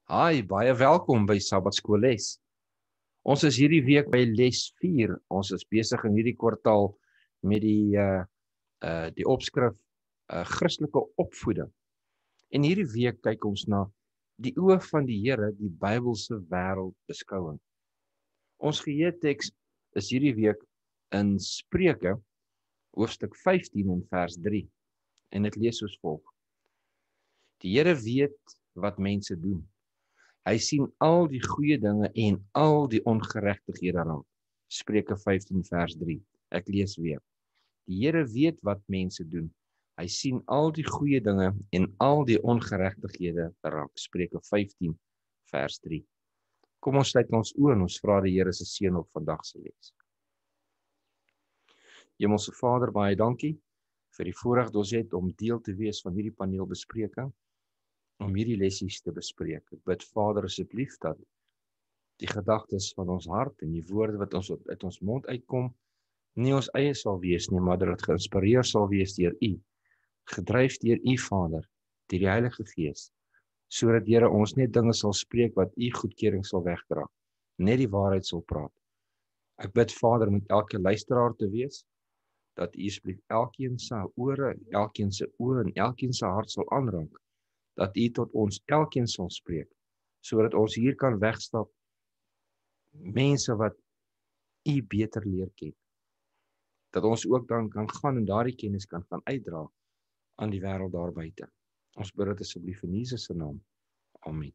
Hi, baie welkom by Sabbatskool les. Ons is hierdie week by les 4. Ons is besig in hierdie kwartaal met die opskrif Christelike opvoeding. En hierdie week kyk ons na die oë van die Here, die Bybelse wêreldbeskouing. Ons geheeteks is hierdie week in Spreuke hoofstuk 15 en vers 3. En dit lees soos volg: Die Here weet wat mense doen. Hy sien al die goeie dinge en al die ongeregtighede raak. Spreuke 15 vers 3. Ek lees weer. Die Here weet wat mense doen. Hy sien al die goeie dinge en al die ongeregtighede raak. Spreuke 15 vers 3. Kom ons sluit ons oë en ons vra die Here se seën op vandag se les. Hemelse Vader, baie dankie vir die voorreg wat ons het om deel te wees van hierdie paneelbespreking, om hierdie lessies te bespreek. Ek bid Vader asseblief dat die gedagtes van ons hart en die woorde wat ons uit ons mond uitkom, nie ons eie sal wees nie, maar dat dit geïnspireer sal wees deur U, gedryf deur U Vader, deur die Heilige Gees, sodat Here ons net dinge sal spreek wat U goedkeuring sal wegdra, net die waarheid sal praat. Ek bid Vader met elke luisteraar te wees, dat U asseblief elkeen se ore, elkeen se oë en elkeen se hart sal aanraak, dat U tot ons elkeen sal spreek, sodat ons hier kan wegstap, mense wat U beter leer ken. Dat ons ook dan kan gaan en daardie kennis kan gaan uitdra aan die wêreld daar buite. Ons bid dit asseblief in Jesus se naam. Amen.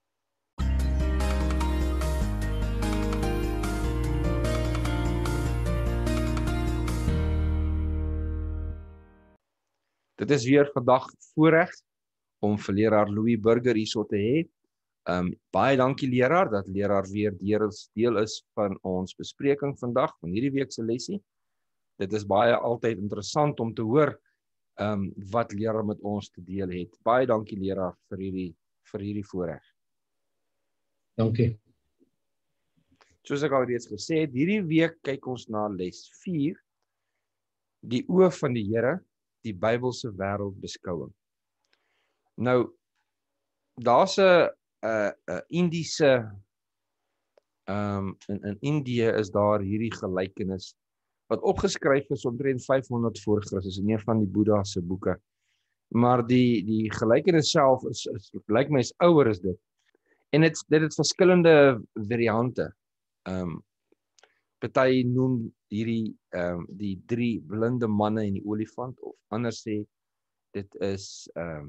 Dit is weer vandag voorreg om vir leraar Louis Burger hierso te hê. Baie dankie leraar, dat leraar weer deel is van ons bespreking vandag, van hierdie week se lesie. Dit is baie altyd interessant om te hoor wat leraar met ons te deel het. Baie dankie leraar vir hierdie voorreg. Dankie. Soos ek al reeds gesê het, hierdie week kyk ons na les 4, die oë van die Here, die Bybelse wêreldbeskouing. Nou, daar's 'n Indiese in Indië is daar hierdie gelykenis wat opgeskryf is omtrent 500 voor Christus in een van die Boeddha se boeke. Maar die gelykenis self lyk my is ouer as dit. En dit het verskillende variante. Party noem hierdie die 3 blinde manne en die olifant, of anders sê dit is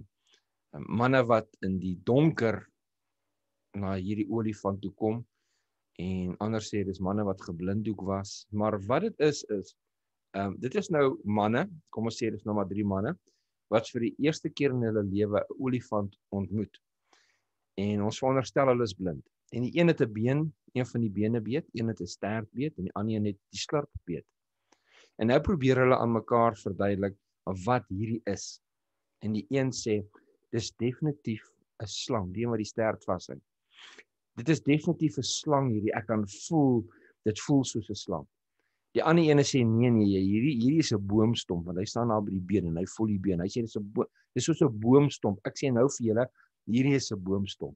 manne wat in die donker na hierdie olifant toe kom, en anders sê dis manne wat geblinddoek was. Maar wat dit is dit is nou manne, kom ons sê dis nou maar 3 manne, wat vir die eerste keer in hulle lewe 'n olifant ontmoet. En ons veronderstel hulle is blind. En die een het 'n been, een van die bene beet, een het 'n stert beet en die ander een het die slurp beet. En nou probeer hulle aan mekaar verduidelik wat hierdie is. En die een sê, dis definitief 'n slang, die een wat die stert vashou. Dit is definitief 'n slang hierdie, ek kan voel, dit voel soos 'n slang. Die ander ene sê, nee, hierdie is 'n boomstomp, want hy staan daar by die been en hy voel die been. Hy sê, dis soos 'n boomstomp. Ek sê nou vir julle, hierdie is 'n boomstomp.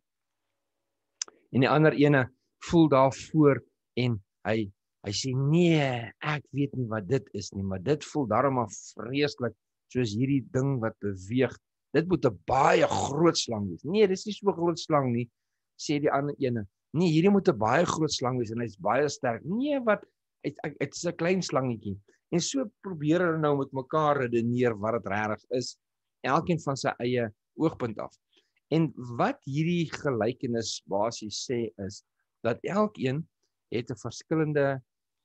En die ander ene voel daar voor en hy sê, nee, ek weet nie wat dit is nie, maar dit voel darem vreeslik, soos hierdie ding wat beweeg. Dit moet 'n baie groot slang wees. Nee, dis nie so 'n groot slang nie, sê die ander ene. Nee, hierdie moet 'n baie groot slang wees en hy's baie sterk. Nee, wat? Dit's 'n klein slangetjie. En so probeer hulle nou met mekaar redeneer wat dit regtig is, elkeen van sy eie oogpunt af. En wat hierdie gelykenis basies sê is dat elkeen het 'n verskillende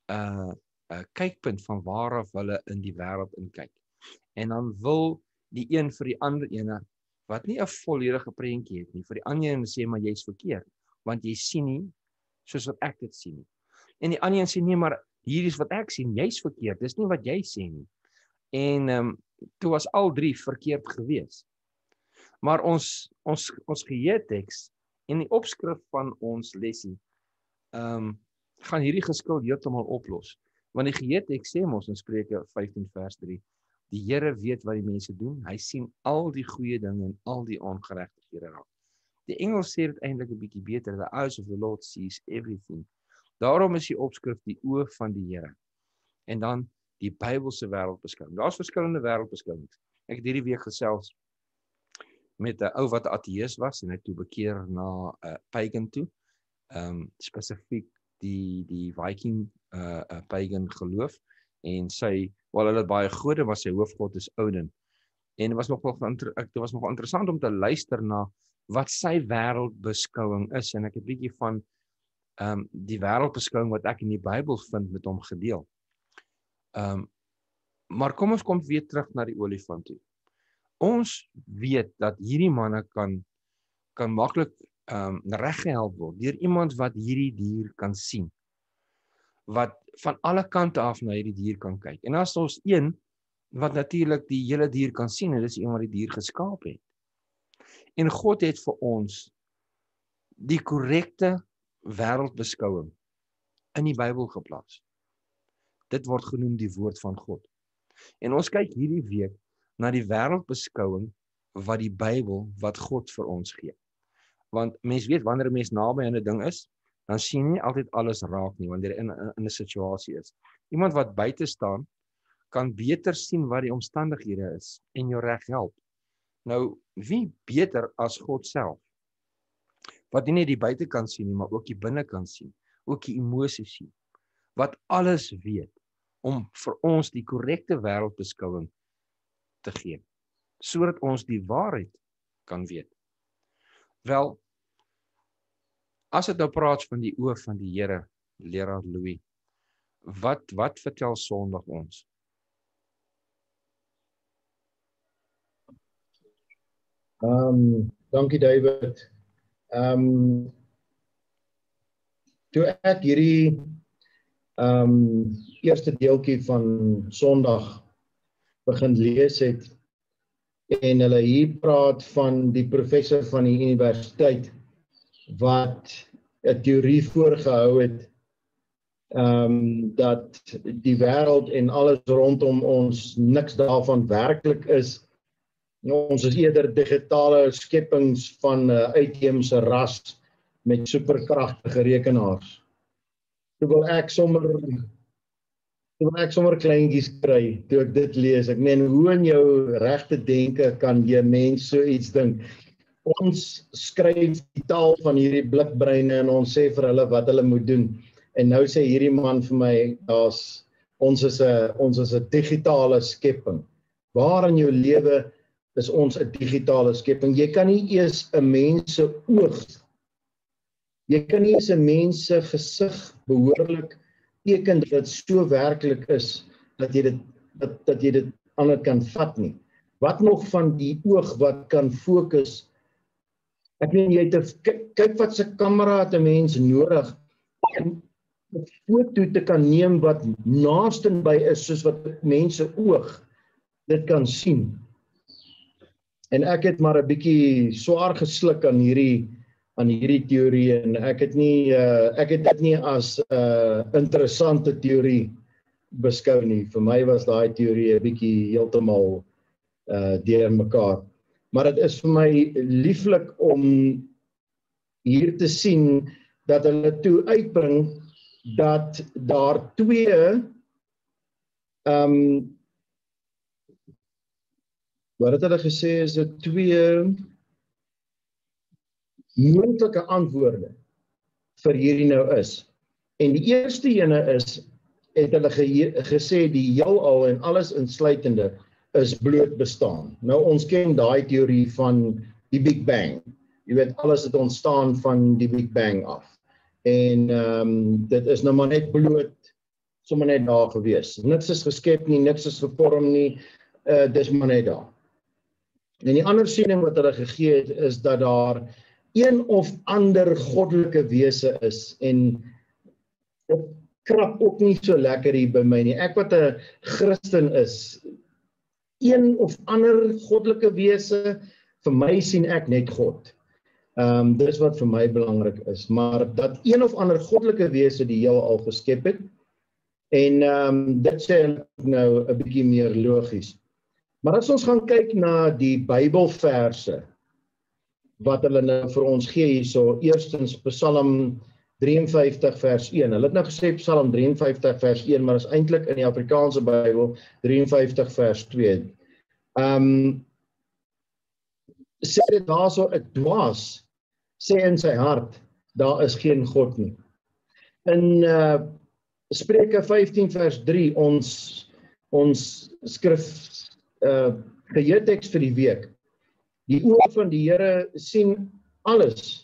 kykpunt van waaraf hulle in die wêreld inkyk. En dan wil die een vir die ander ene wat nie 'n volledige prentjie het nie, vir die ander een sê maar jy's verkeerd, want jy sien nie soos wat ek dit sien nie. En die ander een sê nee, maar hier is wat ek sien, jy's verkeerd, dis nie wat jy sê nie. En toe was al 3 verkeerd gewees. Maar ons geheeteks en die opskrif van ons lesie gaan hierdie geskil heeltemal oplos. Want die geheeteks sê ons in Spreuke 15 vers 3, die Here weet wat die mense doen, hy sien al die goeie dinge en al die ongeregtighede raak. Die Engels sê dit eintlik 'n bietjie beter, the eyes of the Lord sees everything. Daarom is die opskrif die oë van die Here. En dan die Bybelse wêreldbeskouing. Daar's verskillende wêreldbeskouings. Ek het hierdie week gesels met 'n ou wat ateïs was en hy toe bekeer na 'n pagan toe. Spesifiek die Viking pagan geloof en hulle het baie gode, maar sy hoofgod is Odin. En dit was nogal interessant om te luister na wat sy wêreldbeskouing is en ek het 'n bietjie van die wêreldbeskouing wat ek in die Bybel vind met hom gedeel. Maar kom ons kom weer terug na die olifant toe. Ons weet dat hierdie manne kan maklik reggehelp word deur iemand wat hierdie dier kan sien. Wat van alle kante af na hierdie dier kan kyk. En as ons een wat natuurlik die hele dier kan sien, en dis een wat die dier geskaap het. En God het vir ons die korrekte wêreldbeskouing in die Bybel geplaas. Dit word genoem die woord van God. En ons kyk hierdie week na die wêreldbeskouing wat die Bybel, wat God vir ons gee. Want mens weet, wanneer 'n mens naby aan 'n ding is, dan sien jy nie altyd alles raak nie, wanneer jy in 'n situasie is. Iemand wat buite staan, kan beter sien wat die omstandighede is en jou reg help. Nou, wie beter as God self? Wat nie net die buitekant sien nie, maar ook die binnekant sien, ook die emosies sien. Wat alles weet om vir ons die korrekte wêreldbeskouing te gee, sodat ons die waarheid kan weet. Wel, as dit nou praat van die oë van die Here, leraar Louis, wat vertel Sondag ons? Dankie David. Toe ek hierdie eerste deeltjie van Sondag begin lees het en hulle hier praat van die professor van die universiteit wat 'n teorie voorgehou het dat die wêreld en alles rondom ons niks daarvan werklik is. Ons is eerder digitale skepings van 'n uitheemse ras met superkragtige rekenaars. Toe wil ek sommer kleintjies kry toe ek dit lees. Ek meen, hoe in jou regte denke kan jy mens so iets dink? Ons skryf die taal van hierdie blikbreine en ons sê vir hulle wat hulle moet doen. En nou sê hierdie man vir my, ons is 'n digitale skepping. Waar in jou lewe is ons 'n digitale skepping? Jy kan nie eers 'n mens se oog, jy kan nie eers 'n mens se gesig behoorlik teken dat dit so werklik is dat jy dit ander kan vat nie. Wat nog van die oog wat kan fokus? Ek meen, jy het kyk wat se kamera het 'n mens nodig om 'n foto te kan neem wat naastenby is soos wat mense oog dit kan sien. En ek het maar 'n bietjie swaar gesluk aan hierdie teorie en ek het dit nie as 'n interessante teorie beskou nie. Vir my was daai teorie 'n bietjie heeltemal deur mekaar. Maar dit is vir my lieflik om hier te sien dat hulle toe uitbring dat daar twee wat het hulle gesê is dit twee moontlike antwoorde vir hierdie nou is. En die eerste ene is, het hulle gesê die heelal en alles insluitende is bloot bestaan. Nou ons ken daai teorie van die Big Bang. Jy weet, alles het ontstaan van die Big Bang af. En dit is nou maar net bloot, sommer net daar gewees. Niks is geskep nie, niks is gevorm nie, dis maar net daar. En die ander siening wat hulle gegee het, is dat daar een of ander goddelike wese is, en dit krap ook nie so lekker hier by my nie. Ek wat 'n Christen is, een of ander goddelike wese, vir my sien ek net God. Dis wat vir my belangrik is, maar dat een of ander goddelike wese die heelal geskep het, en dit sê nou 'n bietjie meer logies. Maar as ons gaan kyk na die Bybelverse, wat hulle nou vir ons gee hierso. Eerstens Psalm 53 vers 1. Hulle het nou gesê Psalm 53 vers 1, maar is eintlik in die Afrikaanse Bybel 53 vers 2. Sê dit daarso, 'n dwaas sê in sy hart, daar is geen God nie. In Spreuke 15 vers 3, ons skrif geheeteks vir die week. Die oë van die Here sien alles,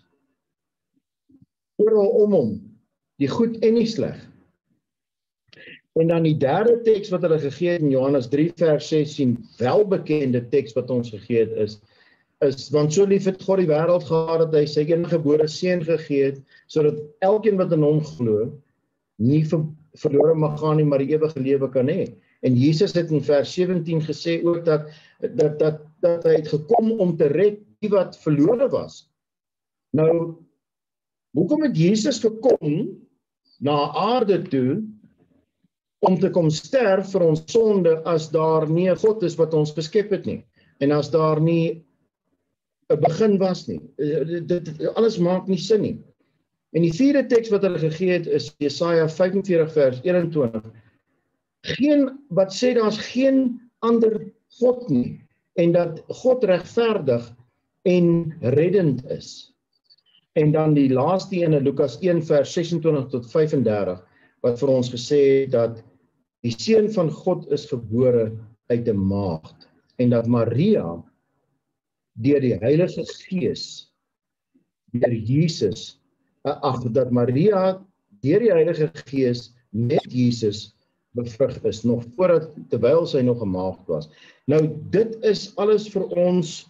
oral om hom, die goed en die sleg. En dan die derde teks wat hulle gegee het in Johannes 3 vers 16, welbekende teks wat ons gegee het is want so lief het God die wêreld gehad dat hy sy eniggebore seun gegee het, sodat elkeen wat in hom glo, nie verlore mag gaan nie, maar die ewige lewe kan hê. En Jesus het in vers 17 gesê ook dat hy het gekom om te red die wat verlore was. Nou, hoekom het Jesus gekom na aarde toe om te kom sterf vir ons sonde as daar nie 'n God is wat ons geskep het nie, en as daar nie 'n begin was nie? Alles maak nie sin nie. En die vierde teks wat hulle gegee het is Jesaja 45 vers 21. Wat sê daar's geen ander God nie, en dat God regverdig en reddend is. En dan die laaste ene, Lukas 1 vers 26 tot 35, wat vir ons gesê het dat die seun van God is gebore uit 'n maagd, en dat Maria deur die Heilige Gees, deur Jesus, dat Maria deur die Heilige Gees met Jesus bevrug is, nog terwyl sy nog 'n maagd was. Nou, dit is alles vir ons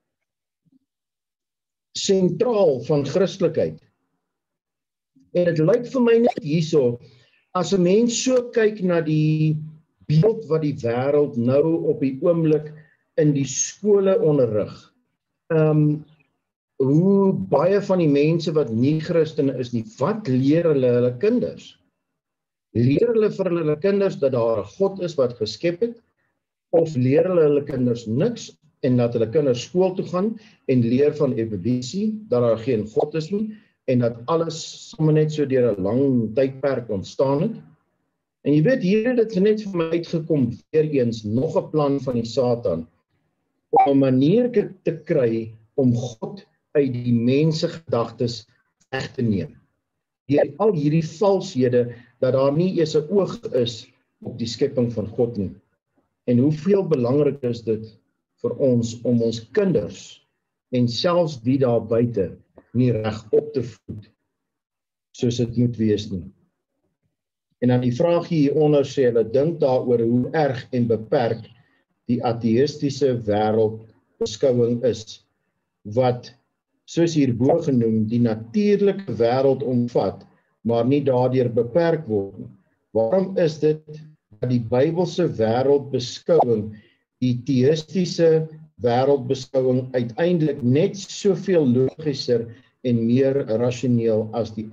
sentraal van Christelikheid. En dit lyk vir my net hierso, as 'n mens so kyk na die beeld wat die wêreld nou op die oomblik in die skole onderrig, hoe baie van die mense wat nie Christene is nie, wat leer hulle kinders? Leer hulle vir hulle kinders dat daar 'n God is wat geskep het, of leer hulle kinders niks en dat hulle kinders skool toe gaan en leer van evolusie, dat daar geen God is nie, en dat alles sommer net so deur 'n lang tydperk ontstaan het? En jy weet, hier het dit net vir my uitgekom, weer eens, nog 'n plan van die Satan, om 'n manier te kry om God uit die mense gedagtes weg te neem. Deur al hierdie valshede, dat daar nie eens 'n oog is op die skepping van God nie. En hoeveel belangrik is dit vir ons om ons kinders, en selfs die daar buite, nie reg op te voed, soos dit moet wees nie. En dan die vraag hieronder sê, hulle dink daaroor hoe erg en beperk die ateïstiese wêreldbeskouing is, wat, soos hierbo genoem, die natuurlike wêreld omvat, maar nie daardeur beperk word nie. Waarom is dit dat die Bybelse wêreldbeskouing, die teïstiese wêreldbeskouing, uiteindelik net soveel logischer en meer rasioneel as die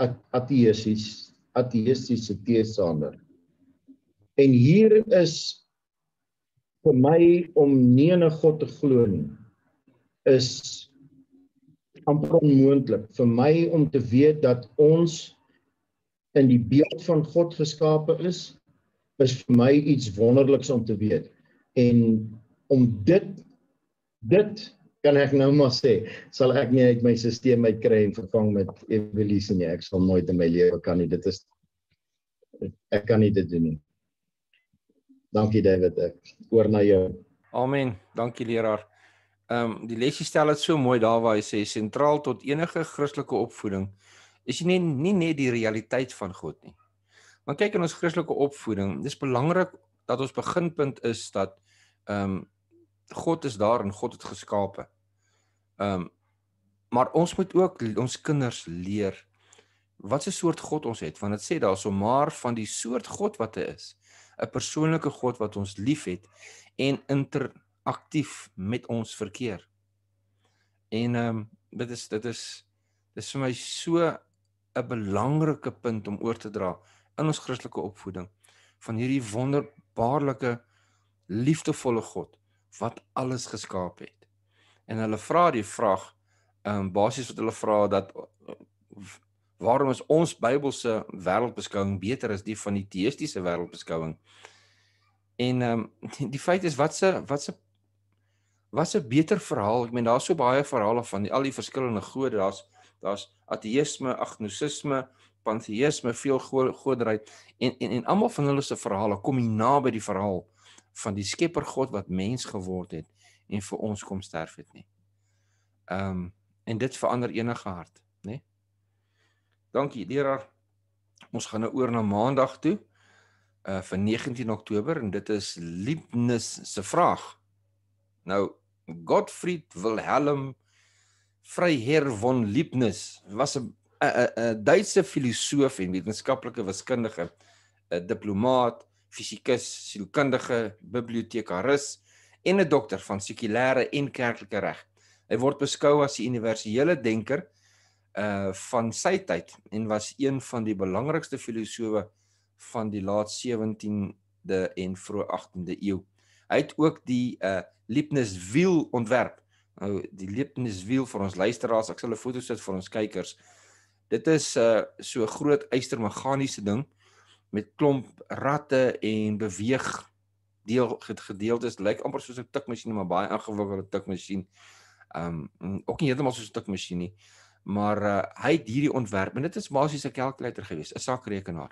ateïstiese teestander? En hier is vir my om nie in 'n God te glo nie, is amper onmoontlik. Vir my om te weet dat ons in die beeld van God geskape is vir my iets wonderliks om te weet. En om dit kan ek nou maar sê, sal ek nie uit my sisteem uitkry en vervang met evolusie nie. Ek sal nooit in my lewe kan nie. Ek kan nie dit doen nie. Dankie David, ek oor na jou. Amen, dankie leraar. Die lesie stel het so mooi daar waar hy sê, sentraal tot enige Christelike opvoeding is nie net die realiteit van God nie. Maar kyk, in ons Christelike opvoeding, dis belangrik dat ons beginpunt is dat God is daar en God het geskape. Maar ons moet ook ons kinders leer wat 'n soort God ons het, want dit sê daar so, maar van die soort God wat hy is, 'n persoonlike God wat ons liefhet en interaktief met ons verkeer. En dit is vir my so 'n belangrike punt om oor te dra in ons Christelike opvoeding, van hierdie wonderbaarlike, liefdevolle God, wat alles geskaap het. En hulle vra die vraag, basies wat hulle vra dat waarom is ons Bybelse wêreldbeskouing beter as die van die teïstiese wêreldbeskouing? En die feit is wat se beter verhaal? Ek meen daar's so baie verhale van al die verskillende gode. Daar's ateïsme, agnosisme, pantheïsme, veel goderheid en almal van hulle se verhale kom hier naby die verhaal van die Skepper God wat mens geword het en vir ons kom sterf het nie. En dit verander enige hart, né? Dankie, leraar. Ons gaan nou oor na Maandag toe, vir 19 Oktober en dit is Leibniz se vraag. Nou, Gottfried Wilhelm Freiherr von Leibniz was 'n Duitse filosoof en wetenskaplike wiskundige, 'n diplomaat, fisikus, sielkundige, bibliotekaris en 'n dokter van sekulêre en kerklike reg. Hy word beskou as die universele denker van sy tyd en was een van die belangrikste filosowe van die laat 17de en vroeg 18de eeu. Hy het ook die Leibniz-wiel ontwerp. Nou, die Leibniz-wiel vir ons luisteraars, ek sal 'n foto sit vir ons kykers. Dit is so 'n groot ystermeganiese ding met klomp ratte en beweeg gedeeltes. Lyk amper soos 'n tikmasjien, maar baie ingewikkelde tikmasjien. Ook nie heeltemal soos 'n tikmasjien nie, maar hy het hierdie ontwerp en dit is basies 'n kalkulator gewees, 'n sakrekenaar.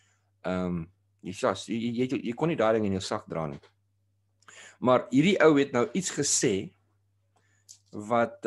Jy kon nie daai ding in jou sak dra nie. Maar hierdie ou het nou iets gesê wat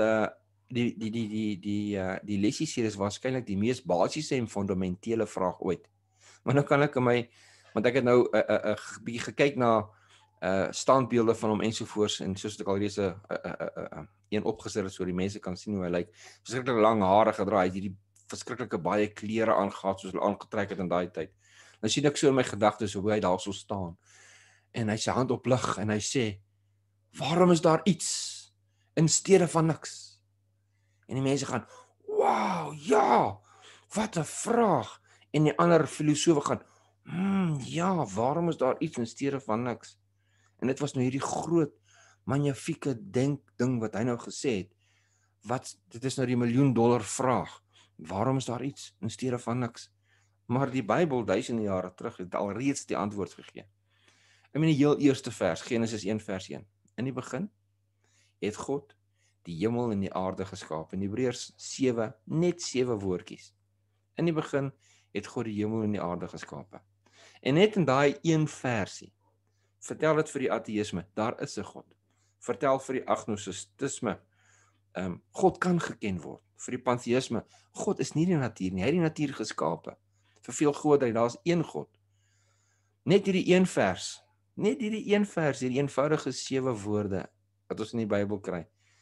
die lessies hier is waarskynlik die mees basiese en fundamentele vraag ooit. Maar nou kan ek want ek het nou 'n bietjie gekyk na standbeelde van hom ensovoorts en soos ek al reeds een opgesit het so die mense kan sien hoe hy lyk. Verskriklik lang hare gedra, hy het hierdie verskriklike baie klere aangetrek soos hulle aangetrek het in daai tyd. Nou sien ek so in my gedagtes hoe hy daar so staan. En hy sy hand op lig en hy sê, waarom is daar iets in steede van niks? En die mense gaan, wow, ja, wat 'n vraag. En die ander filosofe gaan, ja, waarom is daar iets in steede van niks? En dit was nou hierdie groot, magnifieke ding wat hy nou gesê het. Dit is nou die $1 miljoen vraag. Waarom is daar iets in steede van niks? Maar die Bybel duisende jare terug het alreeds die antwoord gegee. Ek meen die heel eerste vers, Genesis 1 vers 1. In die begin het God die hemel en die aarde geskaap. In Hebreërs 7, net 7 woordjies. In die begin het God die hemel en die aarde geskaap. En net in daai een versie, vertel dit vir die ateïsme, daar is 'n God. Vertel vir die agnostisme, God kan geken word. Vir die pantheïsme, God is nie die natuur nie, hy het die natuur geskape. Vir veel goderheid, daar is een God. Net hierdie een vers, hierdie eenvoudige 7 woorde, wat ons in die Bybel kry,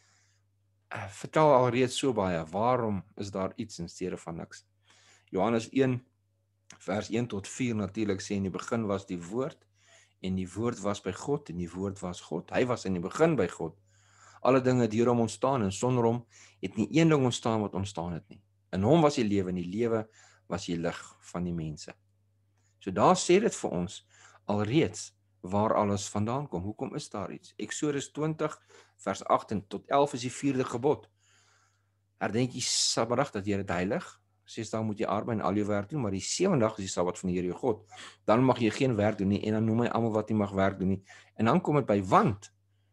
vertel alreeds so baie, waarom is daar iets in steede van niks? Johannes 1, vers 1 tot 4 natuurlik sê, in die begin was die woord, en die woord was by God, en die woord was God. Hy was in die begin by God. Alle dinge deur hom ontstaan, en sonder hom het nie een ding ontstaan wat ontstaan het nie. In hom was die lewe, en die lewe was die lig van die mense. So daar sê dit vir ons, alreeds, waar alles vandaan kom. Hoekom is daar iets? Eksodus 20, vers 8 tot 11 is die 4de gebod. Herdenk die Sabbatdag dat jy dit heilig. 6 dae moet jy arbeid en al jou werk doen, maar die 7de dag is die Sabbat van die Here jou God. Dan mag jy geen werk doen nie, en dan noem hy almal wat nie mag werk doen nie. En dan kom dit by, want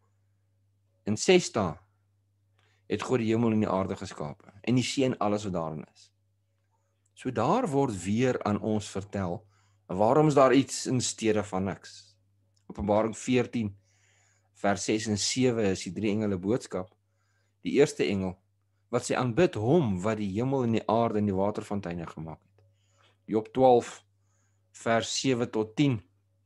in 6 dae het God die hemel en die aarde geskape, en die see en alles wat daarin is. So daar word weer aan ons vertel, waarom is daar iets in steede van niks? Openbaring 14, vers 6 en 7 is die 3 engele boodskap. Die eerste engel, wat sy aanbid hom, wat die hemel en die aarde en die waterfonteine gemaak het. Job 12, vers 7 tot 10,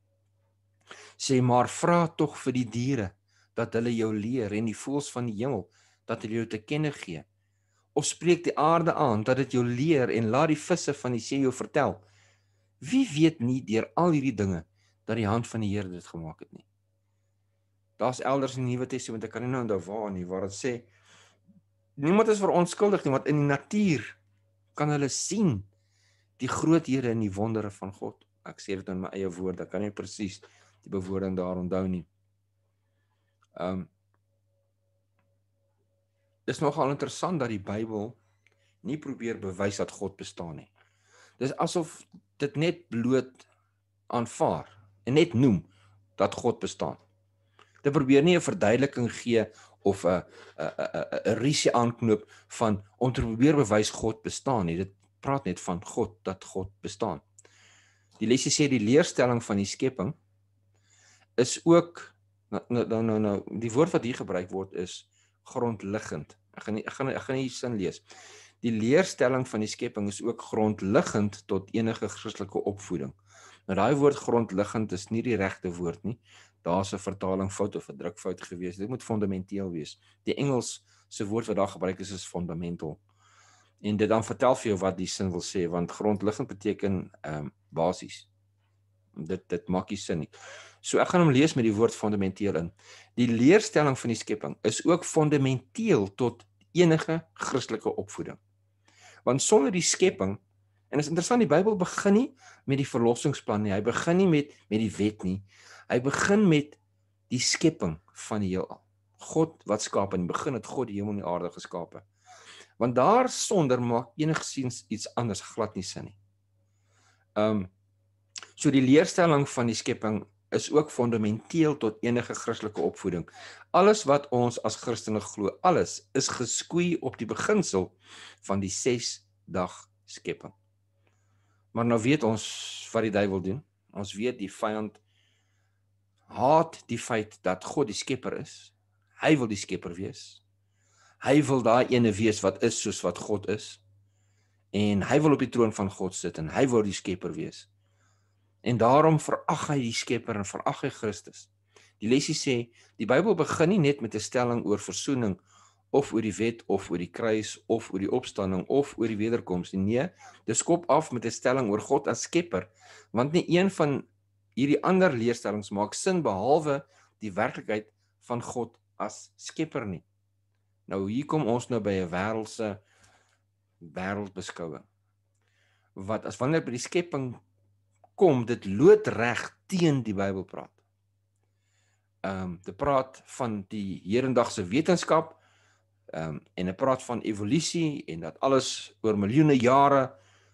sê, maar vra tog vir die diere, dat hulle jou leer, en die voëls van die hemel, dat hulle jou te kenne gee. Of spreek die aarde aan, dat dit jou leer, en laat die visse van die see jou vertel. Wie weet nie deur al hierdie dinge, dat die hand van die Here dit gemaak het nie. Daar's elders in die Nuwe Testament, ek kan nie nou onthou waar nie, waar dit sê, niemand is verontskuldig nie, want in die natuur kan hulle sien die groothede en die wondere van God. Ek sê dit in my eie woorde, ek kan nie presies die bewoording daar onthou nie. is nogal interessant dat die Bybel nie probeer bewys dat God bestaan nie. Dis asof dit net bloot aanvaar en net noem dat God bestaan. Dit probeer nie 'n verduideliking gee of 'n risie aanknoop van om te probeer bewys God bestaan nie. Dit praat net van God, dat God bestaan. Die lesie sê die leerstelling van die skepping is ook die woord wat hier gebruik word is grondliggend. Ek gaan nie sin lees. Die leerstelling van die skepping is ook grondliggend tot enige Christelike opvoeding. Nou daai woord grondliggend is nie die regte woord nie. Daar's 'n vertalingfout of 'n drukfout gewees. Dit moet fundamenteel wees. Die Engels se woord wat daar gebruik is fundamental. En dit dan vertel vir jou wat die sin wil sê, want grondliggend beteken basies. Dit maak nie sin nie. So ek gaan hom lees met die woord fundamenteel in. Die leerstelling van die skepping is ook fundamenteel tot enige Christelike opvoeding. Want sonder die skepping, en is interessant, die Bybel begin nie met die verlossingsplan nie, hy begin nie met die wet nie, hy begin met die skepping van die heelal. God wat skaap, in die begin het God die hemel en die aarde geskape. Want daar sonder maak enigsins iets anders glad nie sin nie. So die leerstelling van die skepping is ook fundamenteel tot enige Christelike opvoeding. Alles wat ons as Christene glo, alles is geskoei op die beginsel van die 6-dag skepping. Maar nou weet ons wat die duiwel doen. Ons weet die vyand haat die feit dat God die skepper is. Hy wil die skepper wees. Hy wil daai ene wees wat is soos wat God is. En hy wil op die troon van God sit en hy wil die skepper wees. En daarom verag hy die skepper en verag hy Christus. Die lesie sê, die Bybel begin nie net met 'n stelling oor versoening, of oor die wet, of oor die kruis, of oor die opstanding, of oor die wederkoms. Nee, dit skop af met 'n stelling oor God as skepper, want nie een van hierdie ander leerstellings maak sin behalwe die werklikheid van God as skepper nie. Nou hier kom ons nou by 'n wêreldse wêreldbeskouing. Wat as wanneer by die skepping kom, dit loodreg teen die Bybel praat. Dit praat van die hedendagse wetenskap, en dit praat van evolusie en dat alles oor miljoene jare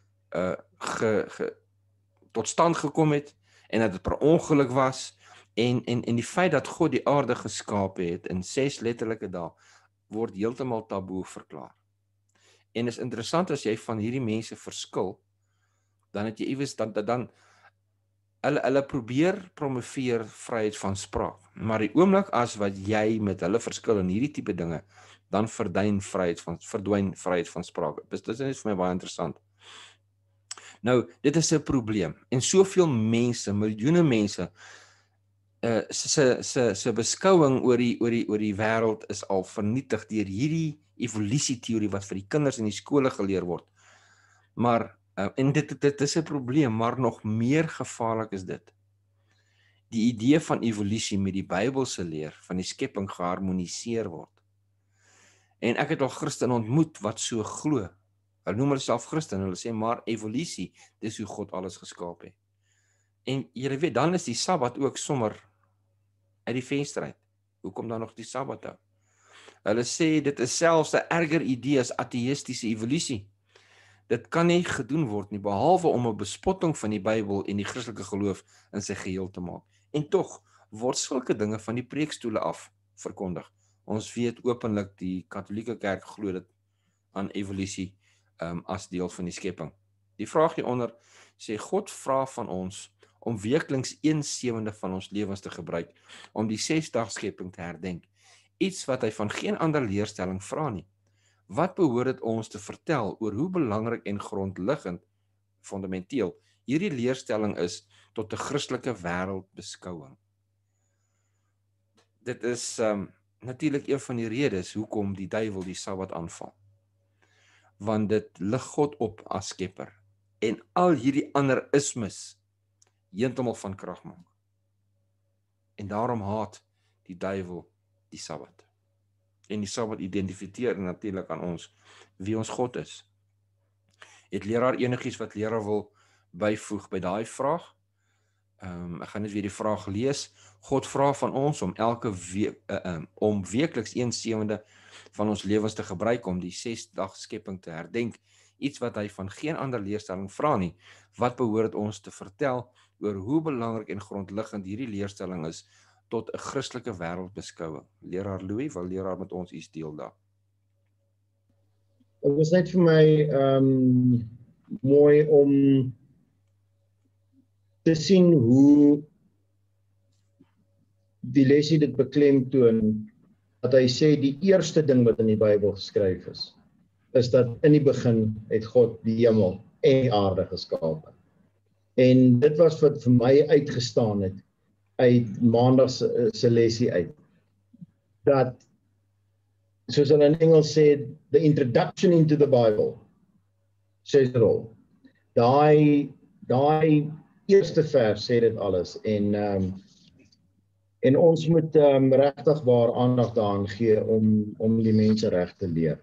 tot stand gekom het en dat dit per ongeluk was en die feit dat God die aarde geskaap het in 6 letterlike dae word heeltemal taboe verklaar. En is interessant as jy van hierdie mense verskil, dan het jy iewers dan hulle probeer promoveer vryheid van spraak. Maar die oomblik as wat jy met hulle verskil in hierdie tipe dinge, dan verdwyn vryheid van spraak. Dit is net vir my baie interessant. Nou, dit is 'n probleem. En soveel mense, miljoene mense, se beskouing oor die wêreld is al vernietig deur hierdie evolusieteorie wat vir die kinders in die skole geleer word. Maar en dit is 'n probleem, maar nog meer gevaarlik is dit. Die idee van evolusie met die Bybelse leer van die skepping geharmoniseer word. En ek het al Christene ontmoet wat so glo. Hulle noem hulle self Christen, hulle sê maar evolusie, dis hoe God alles geskaap het. En julle weet, dan is die Sabbat ook sommer uit die venster uit. Hoekom dan nog die Sabbat hou? Hulle sê dit is selfs 'n erger idee as ateïstiese evolusie. Dit kan nie gedoen word nie, behalwe om 'n bespotting van die Bybel en die Christelike geloof in sy geheel te maak. En tog word sulke dinge van die preekstoele af verkondig. Ons weet openlik die Katolieke Kerk glo dit aan evolusie as deel van die skepping. Die vraag hieronder sê God vra van ons om weekliks 1/7 van ons lewens te gebruik om die 6-dag skepping te herdenk. Iets wat hy van geen ander leerstelling vra nie. Wat behoort dit ons te vertel oor hoe belangrik en grondliggend, fundamenteel, hierdie leerstelling is tot 'n Christelike wêreldbeskouing? Dit is natuurlik een van die redes hoekom die duiwel die Sabbat aanval. Want dit lig God op as skepper en al hierdie ander ismes heeltemal van krag maak. En daarom haat die duiwel die Sabbat. En die Sabbat identifiseer natuurlik aan ons wie ons God is. Het leraar enigiets wat leraar wil byvoeg by daai vraag? Ek gaan net weer die vraag lees. God vra van ons om elke week, om weekliks 1/7 van ons lewens te gebruik om die 6-dag skepping te herdenk. Iets wat hy van geen ander leerstelling vra nie. Wat behoort dit ons te vertel oor hoe belangrik en grondliggend hierdie leerstelling is tot 'n Christelike wêreldbeskouing? Leraar Louis, wil leraar met ons iets deel daar? Dit was net vir my mooi om te sien hoe die lesie dit beklemtoon, dat hy sê die eerste ding wat in die Bybel geskryf is dat in die begin het God die hemel en die aarde geskaap. En dit was wat vir my uitgestaan het uit Maandag se lesie uit. Dat, soos hulle in Engels sê, the introduction into the Bible says it all. Daai eerste vers sê dit alles en ons moet regtig waar aandag daaraan gee om die mense reg te leer.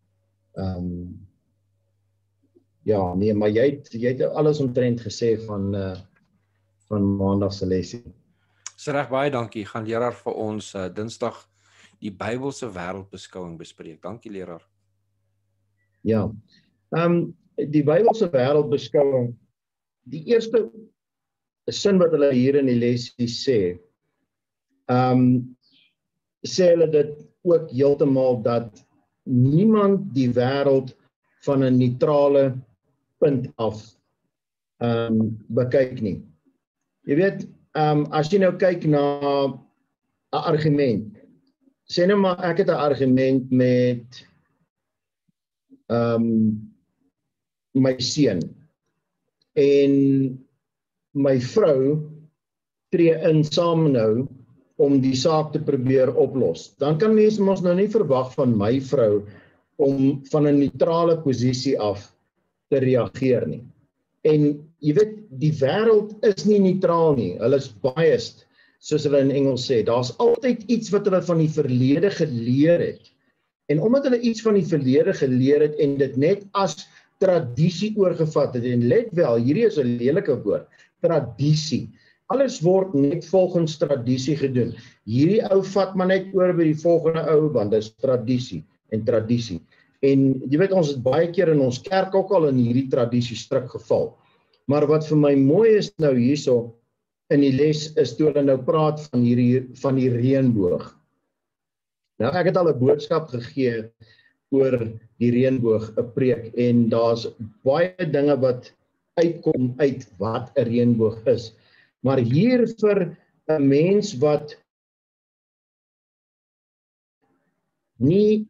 Ja, nee, maar jy het alles omtrent gesê van Maandag se lesie. So reg, baie dankie. Gaan leraar vir ons Dinsdag die Bybelse wêreldbeskouing bespreek. Dankie leraar. Ja. Die Bybelse wêreldbeskouing, die eerste sin wat hulle hier in die lesie sê, sê hulle dit ook heeltemal dat niemand die wêreld van 'n neutrale punt af bekyk nie. Jy weet, as jy nou kyk na 'n argument, sê nou maar ek het 'n argument met my seun en my vrou tree in saam nou om die saak te probeer oplos. Dan kan mense mos nou nie verwag van my vrou om van 'n neutrale posisie af te reageer nie. En jy weet, die wêreld is nie neutraal nie. Hulle is biased, soos hulle in Engels sê. Daar's altyd iets wat hulle van die verlede geleer het. En omdat hulle iets van die verlede geleer het en dit net as tradisie oorgevat het, en let wel, hierdie is 'n lelike woord, tradisie. Alles word net volgens tradisie gedoen. Hierdie ou vat maar net oor by die volgende ou, want dis tradisie en tradisie. En jy weet, ons het baie keer in ons kerk ook al in hierdie tradisie stryk geval. Maar wat vir my mooi is nou hierso in die les is toe hulle nou praat van die reënboog. Nou ek het al 'n boodskap gegee oor die reënboog, 'n preek, en daar's baie dinge wat uitkom uit wat 'n reënboog is. Maar hier vir 'n mens wat nie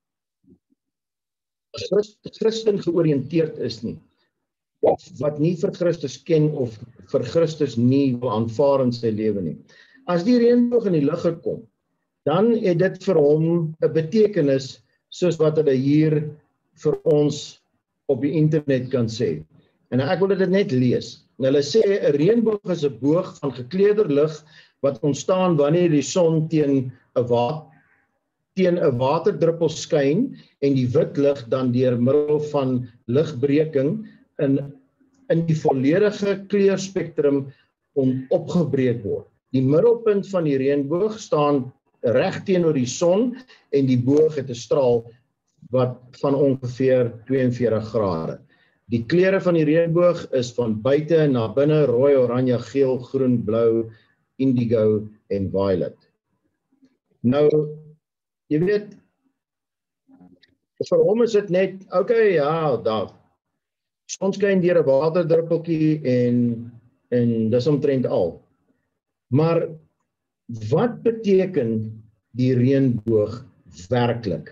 Christen georiënteerd is nie, of wat nie vir Christus ken of vir Christus nie wil aanvaar in sy lewe nie. As die reënboog in die lug gekom, dan het dit vir hom 'n betekenis soos wat hulle hier vir ons op die internet kan sê. En ek wil dit net lees. En hulle sê 'n reënboog is 'n boog van gekleurde lig wat ontstaan wanneer die son teen 'n waterdruppel skyn en die wit lig dan deur middel van ligbreking in die volledige kleurspektrum opgebreek word. Die middelpunt van die reënboog staan reg teenoor die son en die boog het 'n straal wat van ongeveer 42 grade. Die kleure van die reënboog is van buite na binne rooi, oranje, geel, groen, blou, indigo en violet. Nou, jy weet, vir hom is dit net, okay, ja, daar son skyn deur 'n waterdruppeltjie en dis omtrent al. Maar wat beteken die reënboog werklik?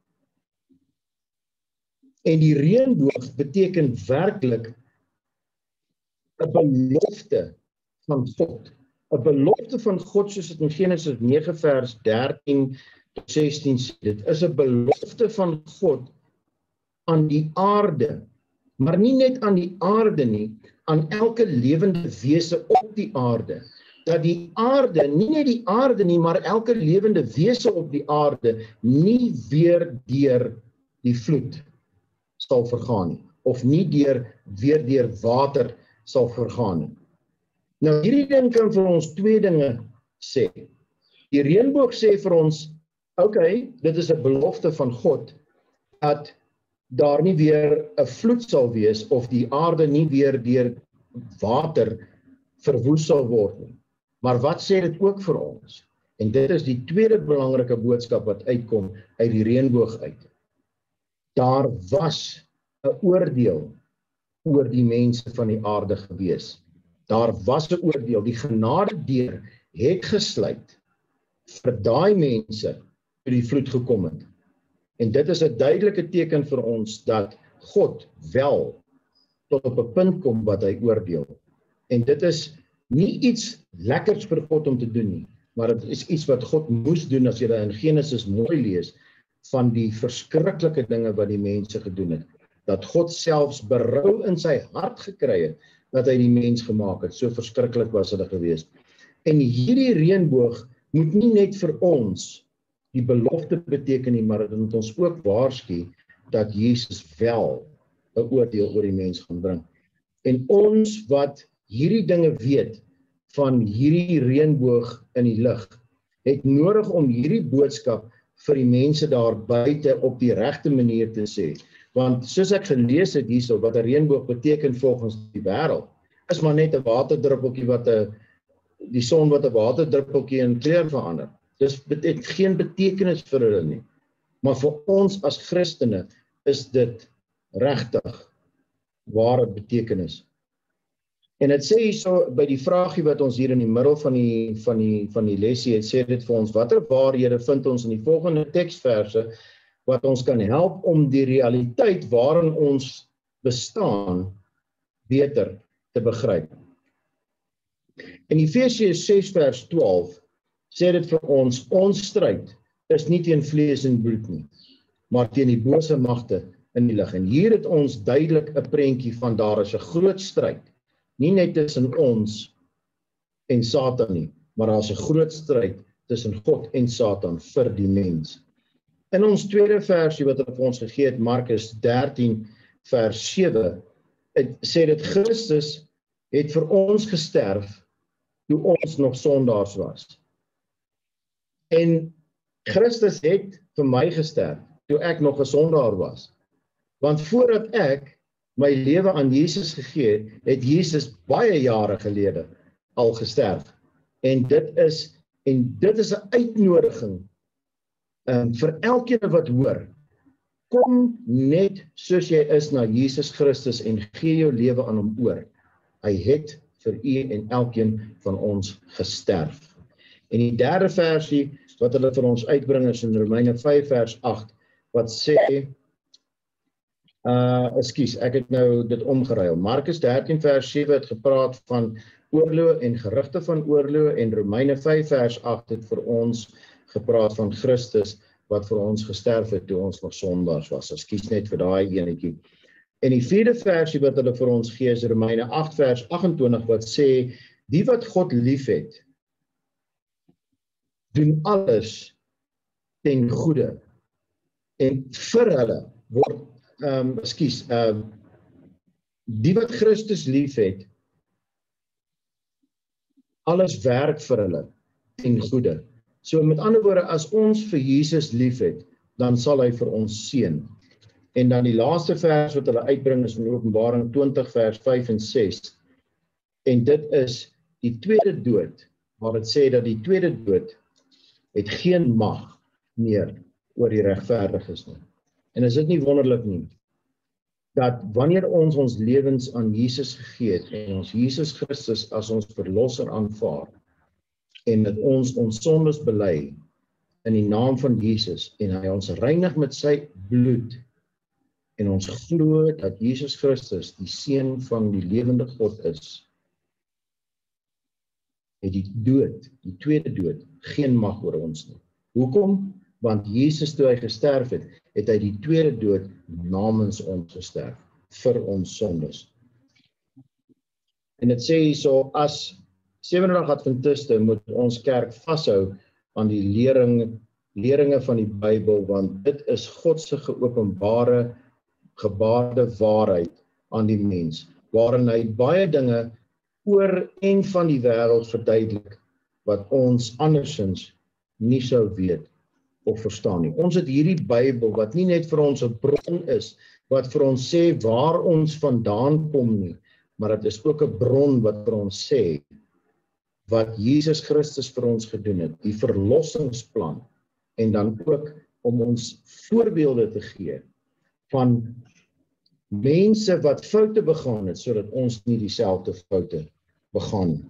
En die reënboog beteken werklik 'n belofte van God. 'n Belofte van God soos dit in Genesis 9 vers 13 tot 16 sê. Dit is 'n belofte van God aan die aarde, maar nie net aan die aarde nie, aan elke lewende wese op die aarde. Dat die aarde, nie net die aarde nie, maar elke lewende wese op die aarde nie weer deur die vloed sal vergaan nie, of nie weer deur water sal vergaan nie. Nou hierdie ding kan vir ons twee dinge sê. Die reënboog sê vir ons, okay, dit is 'n belofte van God dat daar nie weer 'n vloed sal wees of die aarde nie weer deur water verwoes sal word nie. Maar wat sê dit ook vir ons? En dit is die tweede belangrike boodskap wat uitkom uit die reënboog uit. Daar was 'n oordeel oor die mense van die aarde gewees. Daar was 'n oordeel, die genadedeur het gesluit vir daai mense toe die vloed gekom het. En dit is 'n duidelike teken vir ons dat God wel tot op 'n punt kom wat hy oordeel. En dit is nie iets lekkers vir God om te doen nie, maar dit is iets wat God moes doen as jy in Genesis mooi lees van die verskriklike dinge wat die mense gedoen het. Dat God selfs berou in sy hart gekry het dat hy die mens gemaak het. So verskriklik was hulle gewees. En hierdie reënboog moet nie net vir ons die belofte beteken nie, maar dit moet ons ook waarsku dat Jesus wel 'n oordeel oor die mens gaan bring. En ons wat hierdie dinge weet van hierdie reënboog in die lig, het nodig om hierdie boodskap vir die mense daar buite op die regte manier te sê. Want soos ek gelees het hierso, wat 'n reënboog beteken volgens die wêreld, is maar net 'n waterdruppeltjie die son wat 'n waterdruppeltjie in kleur verander. Dus dit het geen betekenis vir hulle nie. Maar vir ons as Christene is dit regtig ware betekenis. En dit sê hierso by die vraagie wat ons hier in die middel van die lesie het, sê dit vir ons, watter waarhede vind ons in die volgende teksverse wat ons kan help om die realiteit waarin ons bestaan beter te begryp. In Efesiërs 6 vers 12 sê dit vir ons stryd is nie teen vlees en bloed nie, maar teen die bose magte in die lig. En hier het ons duidelik 'n prentjie van daar is 'n groot stryd, nie net tussen ons en Satan nie, maar daar is 'n groot stryd tussen God en Satan vir die mens. In ons tweede versie wat hulle vir ons gegee het, Markus 13 vers 7, sê dit Christus het vir ons gesterf toe ons nog sondaars was. En Christus het vir my gesterf toe ek nog 'n sondaar was. Want voordat ek my lewe aan Jesus gegee het, het Jesus baie jare gelede al gesterf. En dit is 'n uitnodiging vir elkeen wat hoor. Kom net soos jy is na Jesus Christus en gee jou lewe aan hom oor. Hy het vir u en elkeen van ons gesterf. En die derde versie wat hulle vir ons uitbring is in Romeine 5 vers 8 wat sê ek het nou dit omgeruil. Markus 13 vers 7 het gepraat van oorloë en gerugte van oorloë en Romeine 5 vers 8 het vir ons gepraat van Christus wat vir ons gesterf het toe ons nog sondaars was. Ekskuus net vir daai enetjie. En die vierde versie wat hulle vir ons gee is Romeine 8 vers 28 wat sê die wat God liefhet doen alles ten goeie en vir hulle word die wat Christus liefhet alles werk vir hulle ten goeie. So met ander woorde, as ons vir Jesus liefhet, dan sal hy vir ons seën. En dan die laaste vers wat hulle uitbring is in Openbaring 20 vers 5 en 6. En dit is die tweede dood, waar dit sê dat die tweede dood het geen mag meer oor die regverdiges nie. En is dit nie wonderlik nie, dat wanneer ons lewens aan Jesus gegee het en ons Jesus Christus as ons verlosser aanvaar, en dat ons sondes bely in die naam van Jesus en hy ons reinig met sy bloed en ons glo dat Jesus Christus die seun van die lewende God is, het die tweede dood, geen mag oor ons nie. Hoekom? Want Jesus toe hy gesterf het, het hy die tweede dood namens ons gesterf, vir ons sondes. En dit sê hierso, as Sewendag Adventiste moet ons kerk vashou aan die leringe van die Bybel, want dit is God se gebaarde waarheid aan die mens, waarin hy baie dinge oor en van die wêreld verduidelik wat ons andersins nie sou weet of verstaan nie. Ons het hierdie Bybel wat nie net vir ons 'n bron is wat vir ons sê waar ons vandaan kom nie, maar dit is ook 'n bron wat vir ons sê wat Jesus Christus vir ons gedoen het, die verlossingsplan, en dan ook om ons voorbeelde te gee van mense wat foute begaan het, sodat ons nie dieselfde foute begaan nie.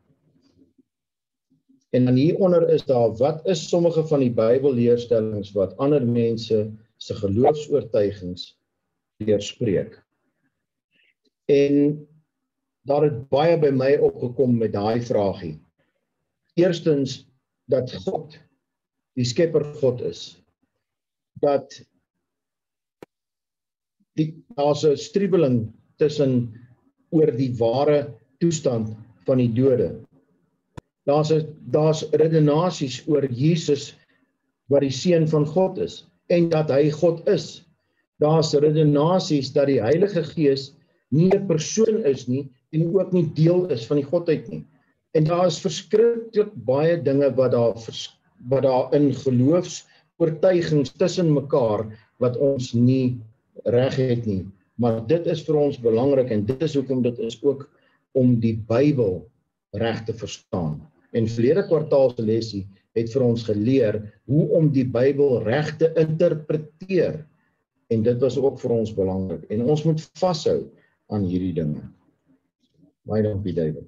En dan hieronder is daar, wat is sommige van die Bybelleerstellings wat ander mense se geloofsoortuigings weerspreek? En daar het baie by my opgekom met daai vraagie. Eerstens, dat God die skepper God is. Dat daar's 'n striebeling tussen oor die ware toestand van die dode. Daar's redenasies oor Jesus wat die seun van God is en dat hy God is. Daar's redenasies dat die Heilige Gees nie 'n persoon is nie en ook nie deel is van die Godheid nie. En daar is verskriklik baie dinge wat daar in geloofsoortuigings tussen mekaar wat ons nie reg het nie. Maar dit is vir ons belangrik en dit is hoekom dit is ook om die Bybel reg te verstaan. En verlede kwartaal se lesie het vir ons geleer hoe om die Bybel reg te interpreteer. En dit was ook vir ons belangrik. En ons moet vashou aan hierdie dinge. Baie dankie, David.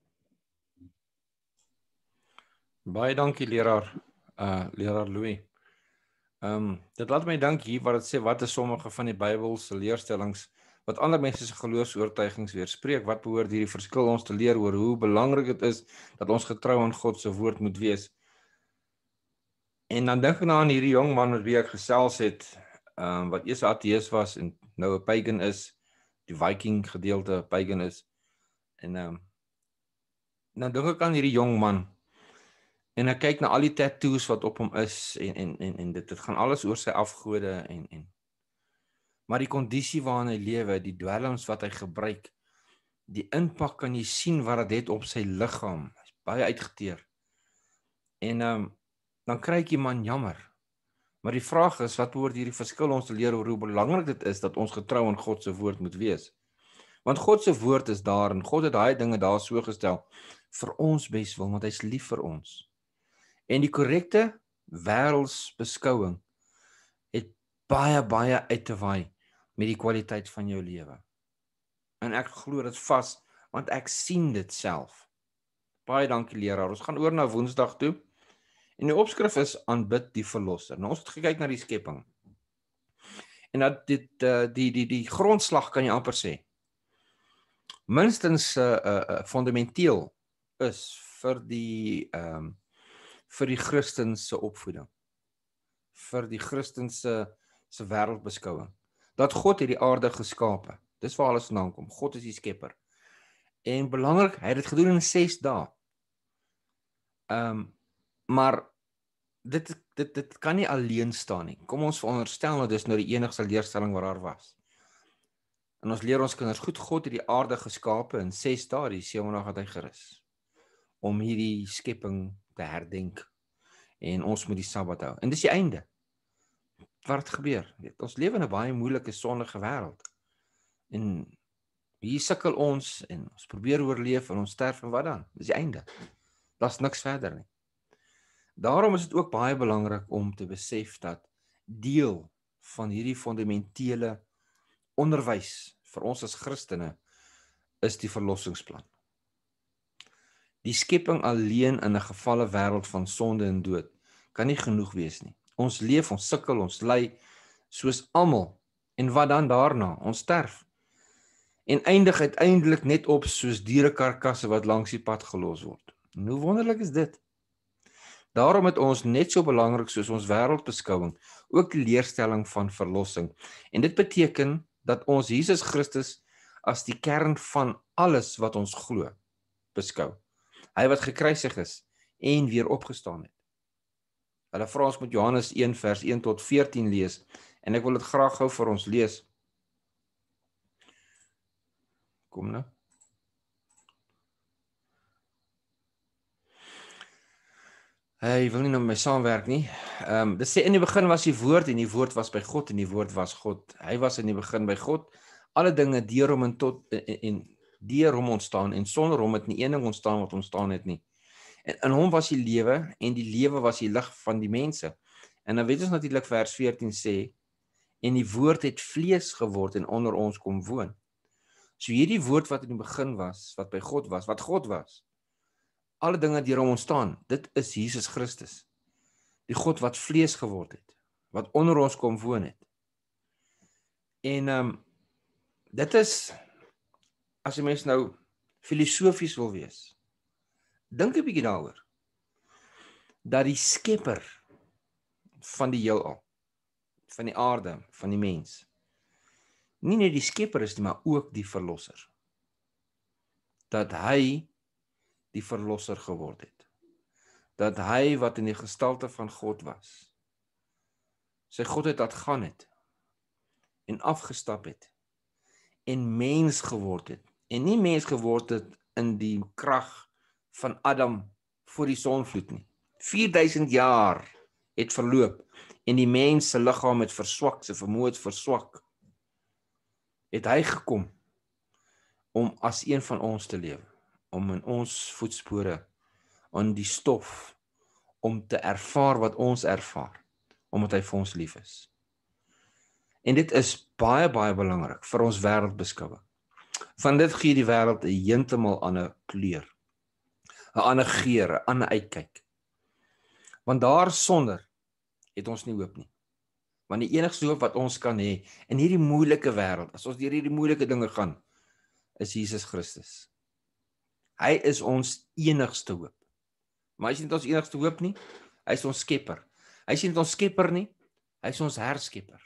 Baie dankie, leraar Louis. Dit laat my dink hier wat dit sê, wat is sommige van die Bybelse leerstellings wat ander mense se geloofsoortuigings weerspreek, wat behoort hierdie verskil ons te leer oor hoe belangrik dit is dat ons getrou aan God se woord moet wees. En dan dink ek nou aan hierdie jong man met wie ek gesels het, wat eers 'n ateïs was en nou 'n pagan is, die Viking gedeelte pagan is. En dan dink ek aan hierdie jong man en ek kyk na al die tattoos wat op hom is en dit gaan alles oor sy afgode en maar die kondisie waarin hy lewe, die dwelms wat hy gebruik, die impak kan jy sien wat dit het op sy liggaam. Hy's baie uitgeteer. En dan kry ek die man jammer. Maar die vraag is, wat behoort hierdie verskil ons te leer oor hoe belangrik dit is dat ons getrou aan God se woord moet wees? Want God se woord is daar en God het daai dinge daar so gestel vir ons beswil, want hy's lief vir ons. En die korrekte wêreldsbeskouing het baie uit te waai met die kwaliteit van jou lewe. En ek glo dit vas, want ek sien dit self. Baie dankie, leraar. Ons gaan oor na Woensdag toe. En die opskrif is aanbid die verlosser. Nou ons het gekyk na die skepping. En dat die grondslag kan jy amper sê. Minstens fundamenteel is vir die Christen se opvoeding. Vir die Christen se wêreldbeskouing. Dat God het die aarde geskape. Dis waar alles vandaan kom. God is die skepper. En belangrik, hy het dit gedoen in 6 dae. Maar dit kan nie alleen staan nie. Kom ons veronderstel nou dis nou die enigste leerstelling wat daar was. En ons leer ons kinders, goed, God het die aarde geskape in 6 dae, die 7de dag het hy gerus. Om hierdie skepping te herdenk. En ons moet die Sabbat hou. En dis die einde. Wat het gebeur? Ons lewe in 'n baie moeilike sondige wêreld. En hier sukkel ons en ons probeer oorleef en ons sterf en wat dan? Dis die einde. Daar's niks verder nie. Daarom is dit ook baie belangrik om te besef dat deel van hierdie fundamentele onderwys vir ons as Christene is die verlossingsplan. Die skepping alleen in 'n gefalle wêreld van sonde en dood kan nie genoeg wees nie. Ons leef, ons sukkel, ons ly soos almal. En wat dan daarna? Ons sterf. En eindig uiteindelik net op soos dierekarkasse wat langs die pad gelos word. En hoe wonderlik is dit? Daarom het ons net so belangrik soos ons wêreldbeskouing ook die leerstelling van verlossing. En dit beteken dat ons Jesus Christus as die kern van alles wat ons glo beskou. Hy wat gekruisig is en weer opgestaan het. Hulle vra ons met Johannes 1 vers 1 tot 14 lees en ek wil dit graag gou vir ons lees. Kom nou. Hy wil nie nou met my saamwerk nie. Dit sê in die begin was die woord en die woord was by God en die woord was God. Hy was in die begin by God. Alle dinge deur hom en tot en deur hom ontstaan en sonder hom het nie een ding ontstaan wat ontstaan het nie. En in hom was die lewe en die lewe was die lig van die mense. En dan weet ons natuurlik vers 14 sê en die woord het vlees geword en onder ons kom woon. So hierdie woord wat in die begin was, wat by God was, wat God was. Alle dinge deur hom ontstaan. Dit is Jesus Christus. Die God wat vlees geword het, wat onder ons kom woon het. En dit is, as 'n mens nou filosofies wil wees, dink 'n bietjie daaroor, dat die skepper van die heelal, van die aarde, van die mens, nie net die skepper is nie, maar ook die verlosser. Dat hy die verlosser geword het. Dat hy wat in die gestalte van God was, sy godheid laat gaan het, en afgestap het, en mens geword het, en nie mens geword het in die krag van Adam voor die sonvloed nie. 4000 jaar het verloop, en die mens se liggaam het verswak, sy vermoë het verswak, het hy gekom, om as een van ons te lewe, om in ons voetspore, in die stof, om te ervaar wat ons ervaar, omdat hy vir ons lief is. En dit is baie, baie belangrik vir ons wêreldbeskouing. Van dit gee die wêreld 'n heeltemal ander kleur, 'n ander geur, 'n ander uitkyk. Want daarsonder het ons nie hoop nie. Want die enigste hoop wat ons kan hê in hierdie moeilike wêreld, as ons deur hierdie moeilike dinge gaan, is Jesus Christus. Hy is ons enigste hoop. Maar hy is nie ons enigste hoop nie, hy is ons skepper. Hy is nie ons skepper nie, hy is ons herskepper.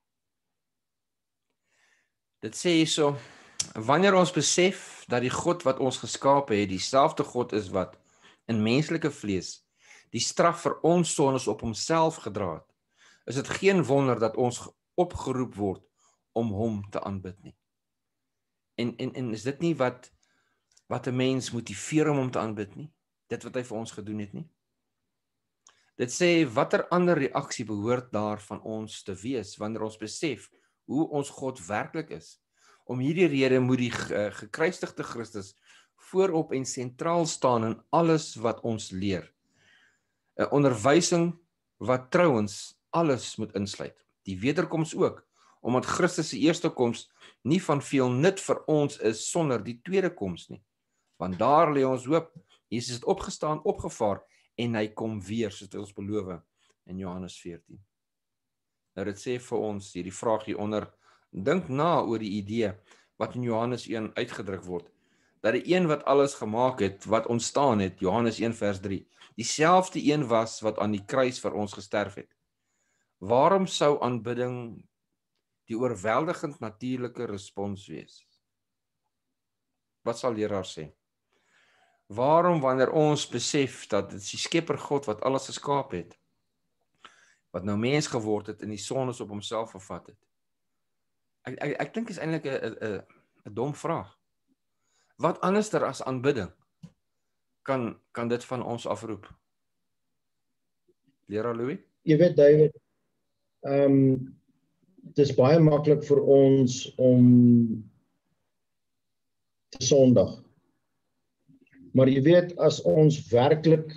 Dit sê hierso, wanneer ons besef dat die God wat ons geskape het, dieselfde God is wat in menslike vlees die straf vir ons sondes op homself gedra het, is dit geen wonder dat ons opgeroep word om hom te aanbid nie. En is dit nie wat 'n mens motiveer om hom te aanbid nie? Dit wat hy vir ons gedoen het nie? Dit sê, watter ander reaksie behoort daar van ons te wees, wanneer ons besef hoe ons God werklik is. Om hierdie rede moet die gekruisigde Christus voorop en sentraal staan in alles wat ons leer. 'n Onderwysing wat trouens alles moet insluit. Die wederkoms ook, omdat Christus se eerste koms nie van veel nut vir ons is sonder die tweede koms nie. Want daar lê ons hoop. Jesus het opgestaan, opgevaar en hy kom weer, soos ons beloof in Johannes 14. Nou dit sê vir ons hierdie vraag hieronder, dink na oor die idee wat in Johannes 1 uitgedruk word, dat die een wat alles gemaak het, wat ontstaan het, Johannes 1 vers 3, dieselfde een was wat aan die kruis vir ons gesterf het. Waarom sou aanbidding die oorweldigend natuurlike respons wees? Wat sal leraar sê? Waarom wanneer ons besef dat dit is die skepper God wat alles geskaap het, wat nou mens geword het en die sondes op homself gevat het? Ek dink is eintlik 'n dom vraag. Wat anderster as aanbidding kan dit van ons afroep? Leraar Louis? Jy weet David, dit is baie maklik vir ons om te sondig. Maar jy weet, as ons werklik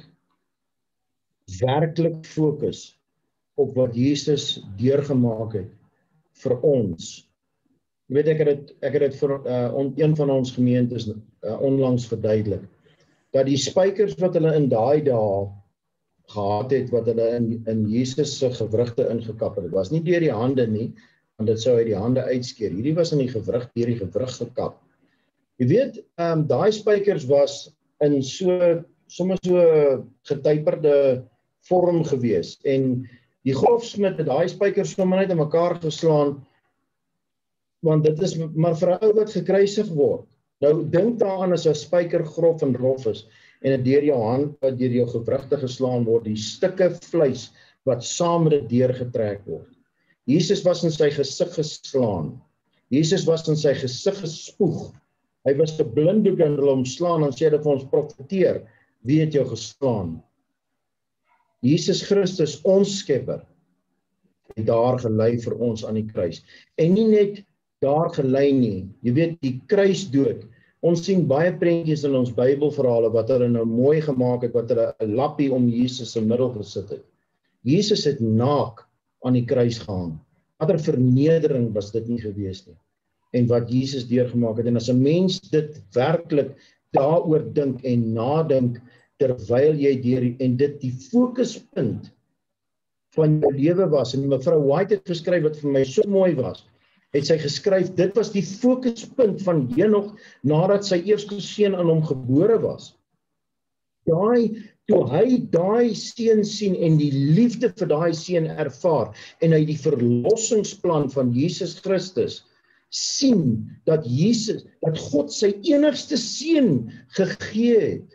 fokus op wat Jesus deurgemaak het vir ons. Jy weet, ek het dit vir een van ons gemeentes onlangs verduidelik, dat die spykers wat hulle in daai dae gehad het, wat hulle in Jesus se gewrigte ingekap het, was nie deur die hande nie, want dit sou uit die hande uitskeer. Hierdie was in die gewrig, deur die gewrig gekap. Jy weet, daai spykers was in sommer so getyperde vorm gewees, en die grofsmid het daai spykers sommer net in mekaar geslaan, want dit is maar vir 'n ou wat gekruisig word. Nou dink daaraan as 'n spyker grof en rof is, en dit deur jou hand, wat deur jou gewrigte geslaan word, die stukke vleis wat saam met dit deurgetrek word. Jesus was in sy gesig geslaan. Jesus was in sy gesig gespoeg. Hy was 'n blinddoek en hulle hom slaan, en sê dit vir ons profeteer, wie het jou geslaan? Jesus Christus, ons skepper, het daar gelei vir ons aan die kruis. En nie net daar gelei nie, jy weet, die kruisdood. Ons sien baie prentjies in ons Bybelverhale wat hulle nou mooi gemaak het, wat hulle 'n lappie om Jesus se middel gesit het. Jesus het naak aan die kruis gehang. Watter vernedering was dit nie gewees nie. En wat Jesus deurgemaak het. En as 'n mens dit werklik daaroor dink en nadink, terwyl jy deur, en dit die fokuspunt van jou lewe was, en mevrou White het geskryf wat vir my so mooi was, het sy geskryf, dit was die fokuspunt van Henog, nadat sy eerste seun aan hom gebore was. Toe hy daai seun sien en die liefde vir daai seun ervaar, en hy die verlossingsplan van Jesus Christus sien, dat God sy enigste seun gegee het,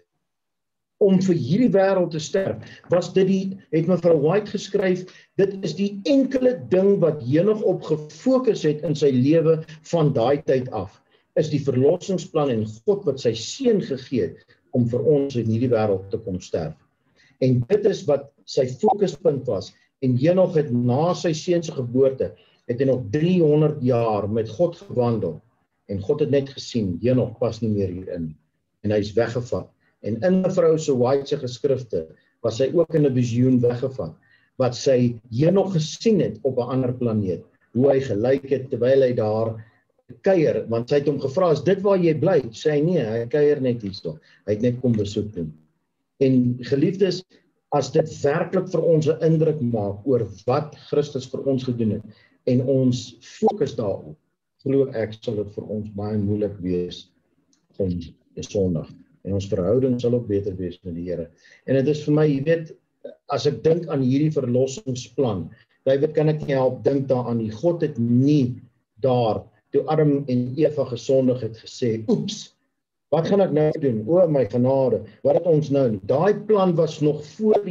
om vir hierdie wêreld te sterf, was dit het mevrou White geskryf, dit is die enkele ding wat Henog op gefokus het in sy lewe van daai tyd af, is die verlossingsplan en God wat sy seun gegee het, om vir ons in hierdie wêreld te kom sterf. En dit is wat sy fokuspunt was, en Henog het na sy seun se geboorte, het hy nog 300 jaar met God gewandel, en God het net gesien, Henog pas nie meer hierin, en hy is weggevat. En in mevrou se White se geskrifte was sy ook in 'n visioen weggevat, wat sy Henog gesien het op 'n ander planeet, hoe hy gelyk het terwyl hy daar kuier, want sy het hom gevra, is dit waar jy bly? Sê hy nee, hy kuier net hierso, hy het net kom besoek doen. En geliefdes, as dit werklik vir ons 'n indruk maak oor wat Christus vir ons gedoen het, en ons fokus daarop, glo ek sal dit vir ons baie moeilik wees om te sondig. En ons verhouding sal ook beter wees met die Here. En dit is vir my, jy weet, as ek dink aan hierdie verlossingsplan, David, kan ek nie help dink daaraan nie. God het nie daar, toe Adam en Eva gesondig het, gesê, oeps, wat gaan ek nou doen? O my genade, wat het ons nou nie? Daai plan was nog voor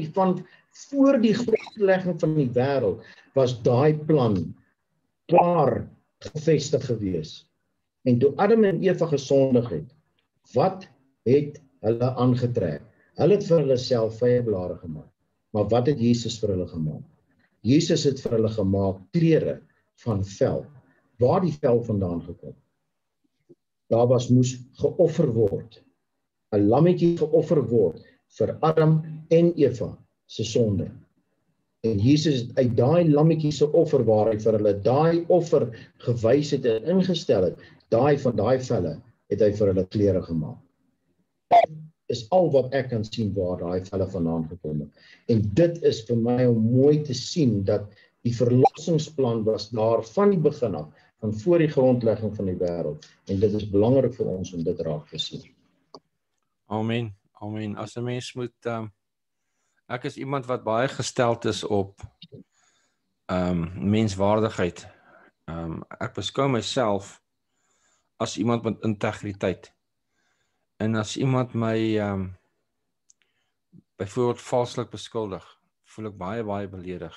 die grondlegging van die wêreld, was daai plan klaar gevestig gewees. En toe Adam en Eva gesondig het, wat het hulle aangetrek? Hulle het vir hulle self vyeblare gemaak. Maar wat het Jesus vir hulle gemaak? Jesus het vir hulle gemaak klere van vel. Waar die vel vandaan gekom? Daar moes geoffer word. 'n lammetjie geoffer word vir Adam en Eva se sonde. En Jesus het uit daai lammetjie se offer, waar hy vir hulle daai offer gewys het en ingestel het, van daai velle het hy vir hulle klere gemaak. Is al wat ek kan sien waar daai velle vandaan gekom het. En dit is vir my om mooi te sien, dat die verlossingsplan was daar van die begin af, van voor die grondlegging van die wêreld. En dit is belangrik vir ons om dit raak te sien. Amen, amen. As 'n mens moet, ek is iemand wat baie gesteld is op menswaardigheid. Ek beskou myself as iemand met integriteit. En as iemand my byvoorbeeld valslik beskuldig, voel ek baie, baie beledig.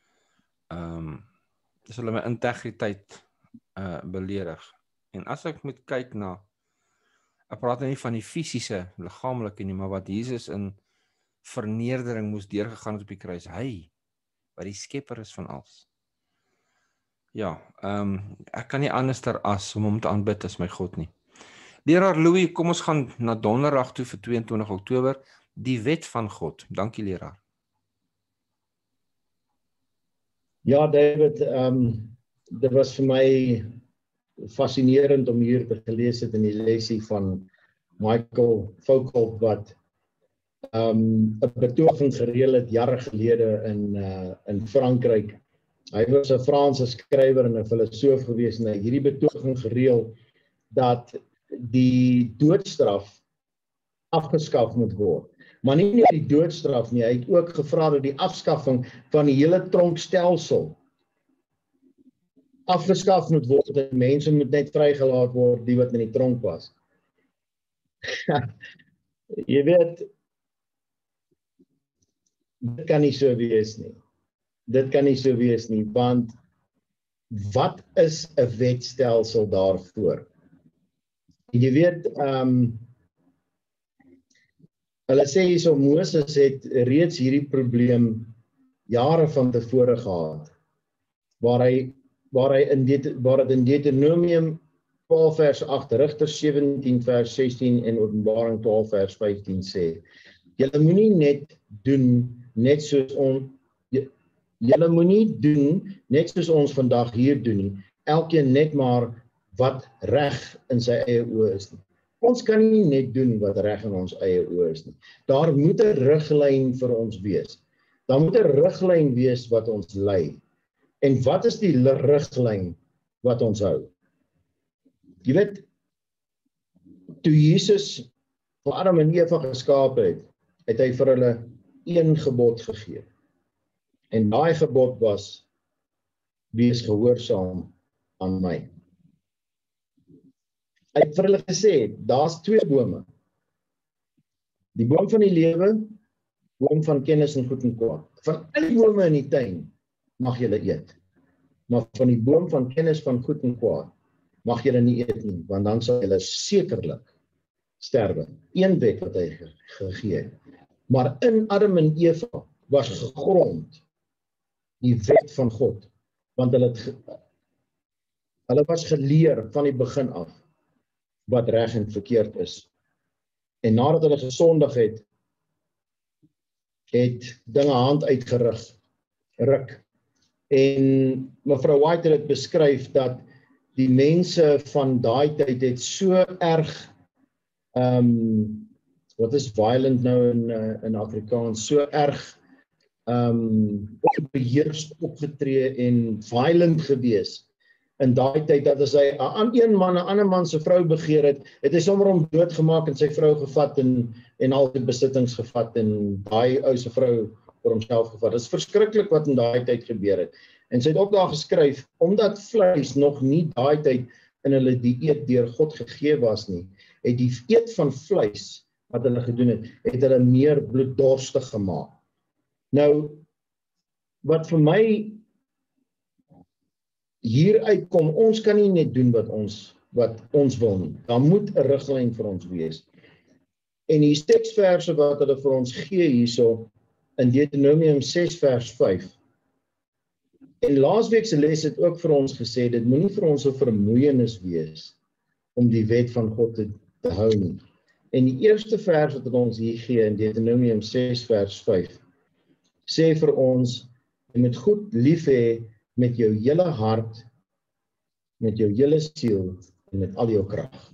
Dis hulle my integriteit beledig. En as ek moet kyk na, ek praat nou nie van die fisiese, liggaamlike nie, maar wat Jesus in vernedering moes deurgegaan het op die kruis, hy, wat die skepper is van alles. Ja, ek kan nie anderster as om hom te aanbid as my God nie. Leraar Louis, kom ons gaan na donderdag toe vir 22 Oktober, die wet van God. Dankie leraar. Ja, David, dit was vir my fascinerend om hier te gelees het in die lesie van Michael Foucault, wat 'n betoging gereël het jare gelede in Frankryk. Hy was 'n Franse skrywer en 'n filosoof gewees, en hy het hierdie betoging gereël dat die doodstraf afgeskaf moet word. Maar nie net die doodstraf nie, hy het ook gevra dat die afskaffing van die hele tronkstelsel afgeskaf moet word, en mense moet net vrygelaat word, die wat in die tronk was. Jy weet, dit kan nie so wees nie. Dit kan nie so wees nie, want wat is 'n wetstelsel daarvoor? Jy weet, Hulle sê hierso Moses het reeds hierdie probleem jare van tevore gehad, waar dit in Deuteronomium 12 vers 8, Rigters 17 vers 16 en Openbaring 12 vers 15 sê, julle moenie net doen net soos julle moenie doen net soos ons vandag hier doen nie, elkeen net maar wat reg in sy eie oë is nie. Ons kan nie net doen wat reg in ons eie oë is nie. Daar moet 'n riglyn vir ons wees. Daar moet 'n riglyn wees wat ons lei. En wat is die riglyn wat ons hou? Jy weet, toe Jesus vir Adam en Eva geskaap het hy vir hulle een gebod gegee. En daai gebod was, wees gehoorsaam aan my. Hy het vir hulle gesê, daar's 2 bome. Die boom van die lewe, boom van kennis en goed en kwaad. Van al die bome in die tuin mag julle eet. Maar van die boom van kennis van goed en kwaad mag julle nie eet nie, want dan sal julle sekerlik sterwe. Een wet wat hy gegee het. Maar in Adam en Eva was gegrond die wet van God, want hulle was geleer van die begin af wat reg en verkeerd is. En nadat hulle gesondig het dinge hand uitgeruk. En mevrou White het beskryf dat die mense van daai tyd het so erg, wat is violent nou in Afrikaans, so erg onbeheers opgetree en violent gewees in daai tyd, dat as hy een man 'n ander man se vrou begeer het hy sommer hom doodgemaak en sy vrou gevat en al die besittings gevat en daai ou se vrou vir homself gevat. Dit is verskriklik wat in daai tyd gebeur het. En sy het ook daar geskryf, omdat vleis nog nie daai tyd in hulle dieet deur God gegee was nie, het die eet van vleis wat hulle gedoen het hulle meer bloeddorstig gemaak. Nou, wat vir my hier uitkom, ons kan nie net doen wat ons wil nie. Daar moet 'n riglyn vir ons wees. En die teksverse wat hulle vir ons gee hierso in Deuteronomium 6 vers 5. En laasweek se les het ook vir ons gesê, dit moenie vir ons 'n vermoeienis wees om die wet van God te hou nie. En die eerste vers wat ons hier gee in Deuteronomium 6 vers 5 sê vir ons, jy moet goed lief hê met jou hele hart, met jou hele siel en met al jou krag.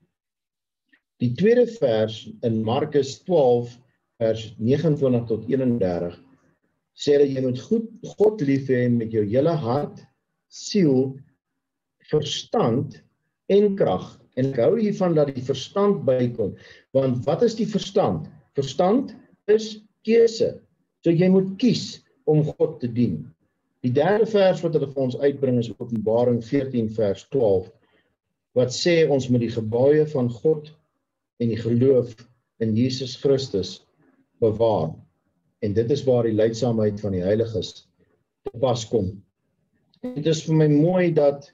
Die tweede vers in Markus 12 vers 29 tot 31 sê dat jy moet God lief hê met jou hele hart, siel, verstand en krag. En ek hou hiervan dat die verstand bykom, want wat is die verstand? Verstand is keuse. So jy moet kies om God te dien. Die derde vers wat hulle vir ons uitbring is Openbaring 14 vers 12, wat sê ons moet die gebooie van God en die geloof in Jesus Christus bewaar. En dit is waar die leidsaamheid van die heiliges te pas kom. En dit is vir my mooi dat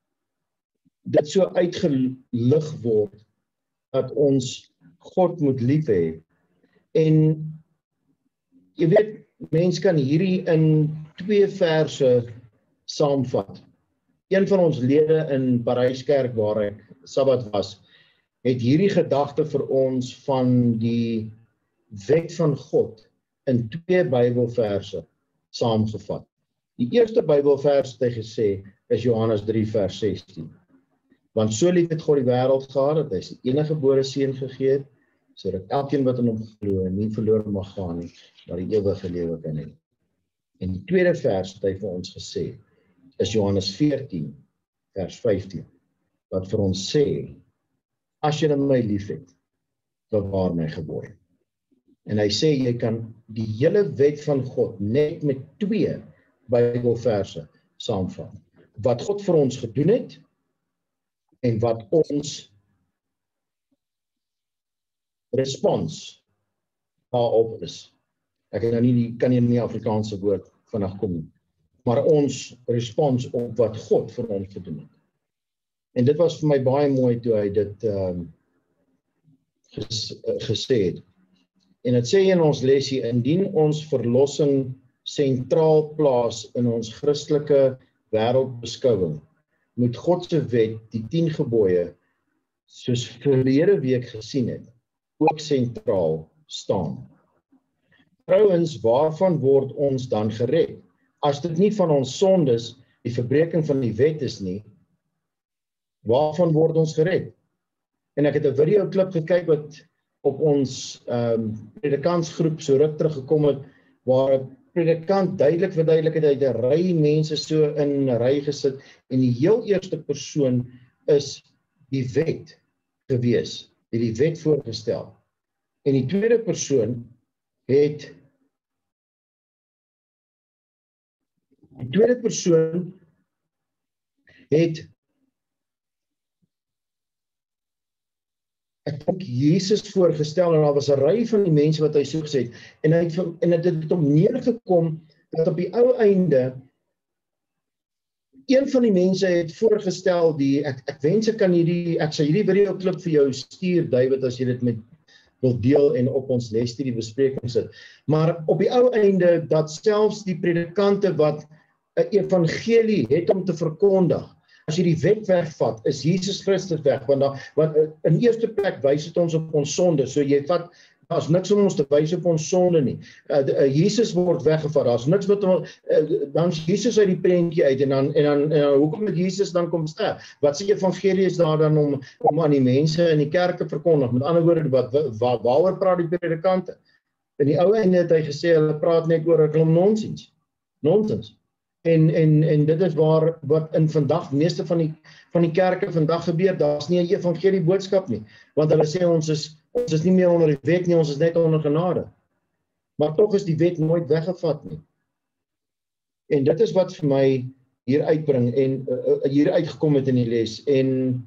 dit so uitgelig word, dat ons God moet lief hê. En jy weet, mens kan hierdie in 2 verse saamvat. Een van ons lede in Paryskerk waar ek Sabbat was, het hierdie gedagte vir ons van die wet van God in 2 Bybelverse saamgevat. Die eerste Bybelvers het hy gesê is Johannes 3 vers 16. Want so lief het God die wêreld gehad dat hy sy enige gebore seun gegee het, sodat elkeen wat in hom glo nie verlore mag gaan nie, maar die ewige lewe kan hê. En die tweede vers het hy vir ons gesê is Johannes 14 vers 15, wat vir ons sê, as jy my liefhet, bewaar my gebooie. En hy sê jy kan die hele wet van God net met 2 Bybelverse saamvat. Wat God vir ons gedoen het en wat ons respons daarop is. Ek kan nie in die Afrikaanse woord vandag kom nie. Maar ons respons op wat God vir ons gedoen het. En dit was vir my baie mooi toe hy dit gesê het. En dit sê in ons lesie, indien ons verlossing sentraal plaas in ons Christelike wêreldbeskouing, moet God se wet, die 10 gebooie, soos verlede week gesien het, ook sentraal staan. Trouwens, waarvan word ons dan gered? As dit nie van ons sondes, die verbreeking van die wet is nie, waarvan word ons gered? En ek het 'n video klip gekyk wat op ons predikantsgroep so ruk teruggekom het, waar 'n predikant duidelik verduidelik het, hy het 'n ry mense so in 'n ry gesit, en die heel eerste persoon is die wet gewees, het die wet voorgestel. En die tweede persoon het ek dink Jesus voorgestel, en daar was 'n ry van die mense wat hy so gesê het, en dit het om neergekom dat op die ou einde een van die mense het voorgestel, ek wens ek sal hierdie video klip vir jou stuur, David, as jy dit met wil deel en op ons lesstudie bespreking sit. Maar op die ou einde, dat selfs die predikante wat 'n evangelie het om te verkondig, as jy die wet wegvat, is Jesus Christus weg, want in eerste plek wys dit ons op ons sonde, so jy vat, daar's niks om ons te wys op ons sonde nie. Jesus word weggevat, daar's niks wat dan is Jesus uit die prentjie uit, en dan hoekom het Jesus dan kom sterf? Wat se evangelie is daar dan om aan die mense in die kerk te verkondig? Met ander woorde, waaroor praat die predikante? In die ou einde het hy gesê, hulle praat net oor 'n klomp nonsens. En dit is wat in vandag, meeste van die kerke vandag gebeur, daar's nie 'n evangelie boodskap nie, want hulle sê ons is nie meer onder die wet nie, ons is net onder genade. Maar tog is die wet nooit weggevat nie. En dit is wat vir my hier uitbring en hier uitgekom het in die les. En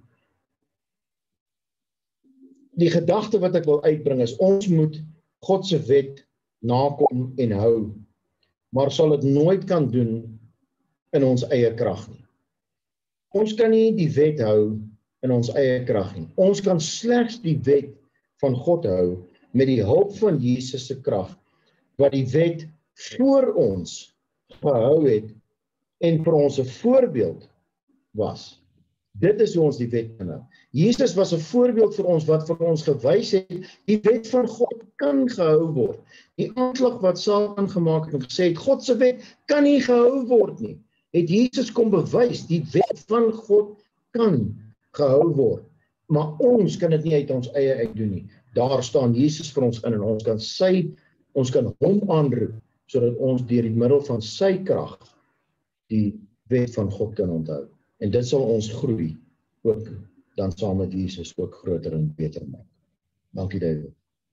die gedagte wat ek wil uitbring is, ons moet God se wet nakom en hou, maar sal dit nooit kan doen in ons eie krag nie. Ons kan nie die wet hou in ons eie krag nie. Ons kan slegs die wet van God hou met die hulp van Jesus se krag, wat die wet voor ons gehou het en vir ons 'n voorbeeld was. Dit is hoe ons die wet kan hou. Jesus was 'n voorbeeld vir ons, wat vir ons gewys het, die wet van God kan gehou word. Die aanklag wat Satan gemaak het en gesê het, God se wet kan nie gehou word nie, het Jesus kom bewys, die wet van God kan gehou word. Maar ons kan dit nie uit ons eie uitdoen nie. Daar staan Jesus vir ons in, en ons kan hom aanroep, sodat ons deur die middel van sy krag die wet van God kan onthou. En dit sal ons groei, ook dan saam met Jesus, ook groter en beter maak. Dankie, David.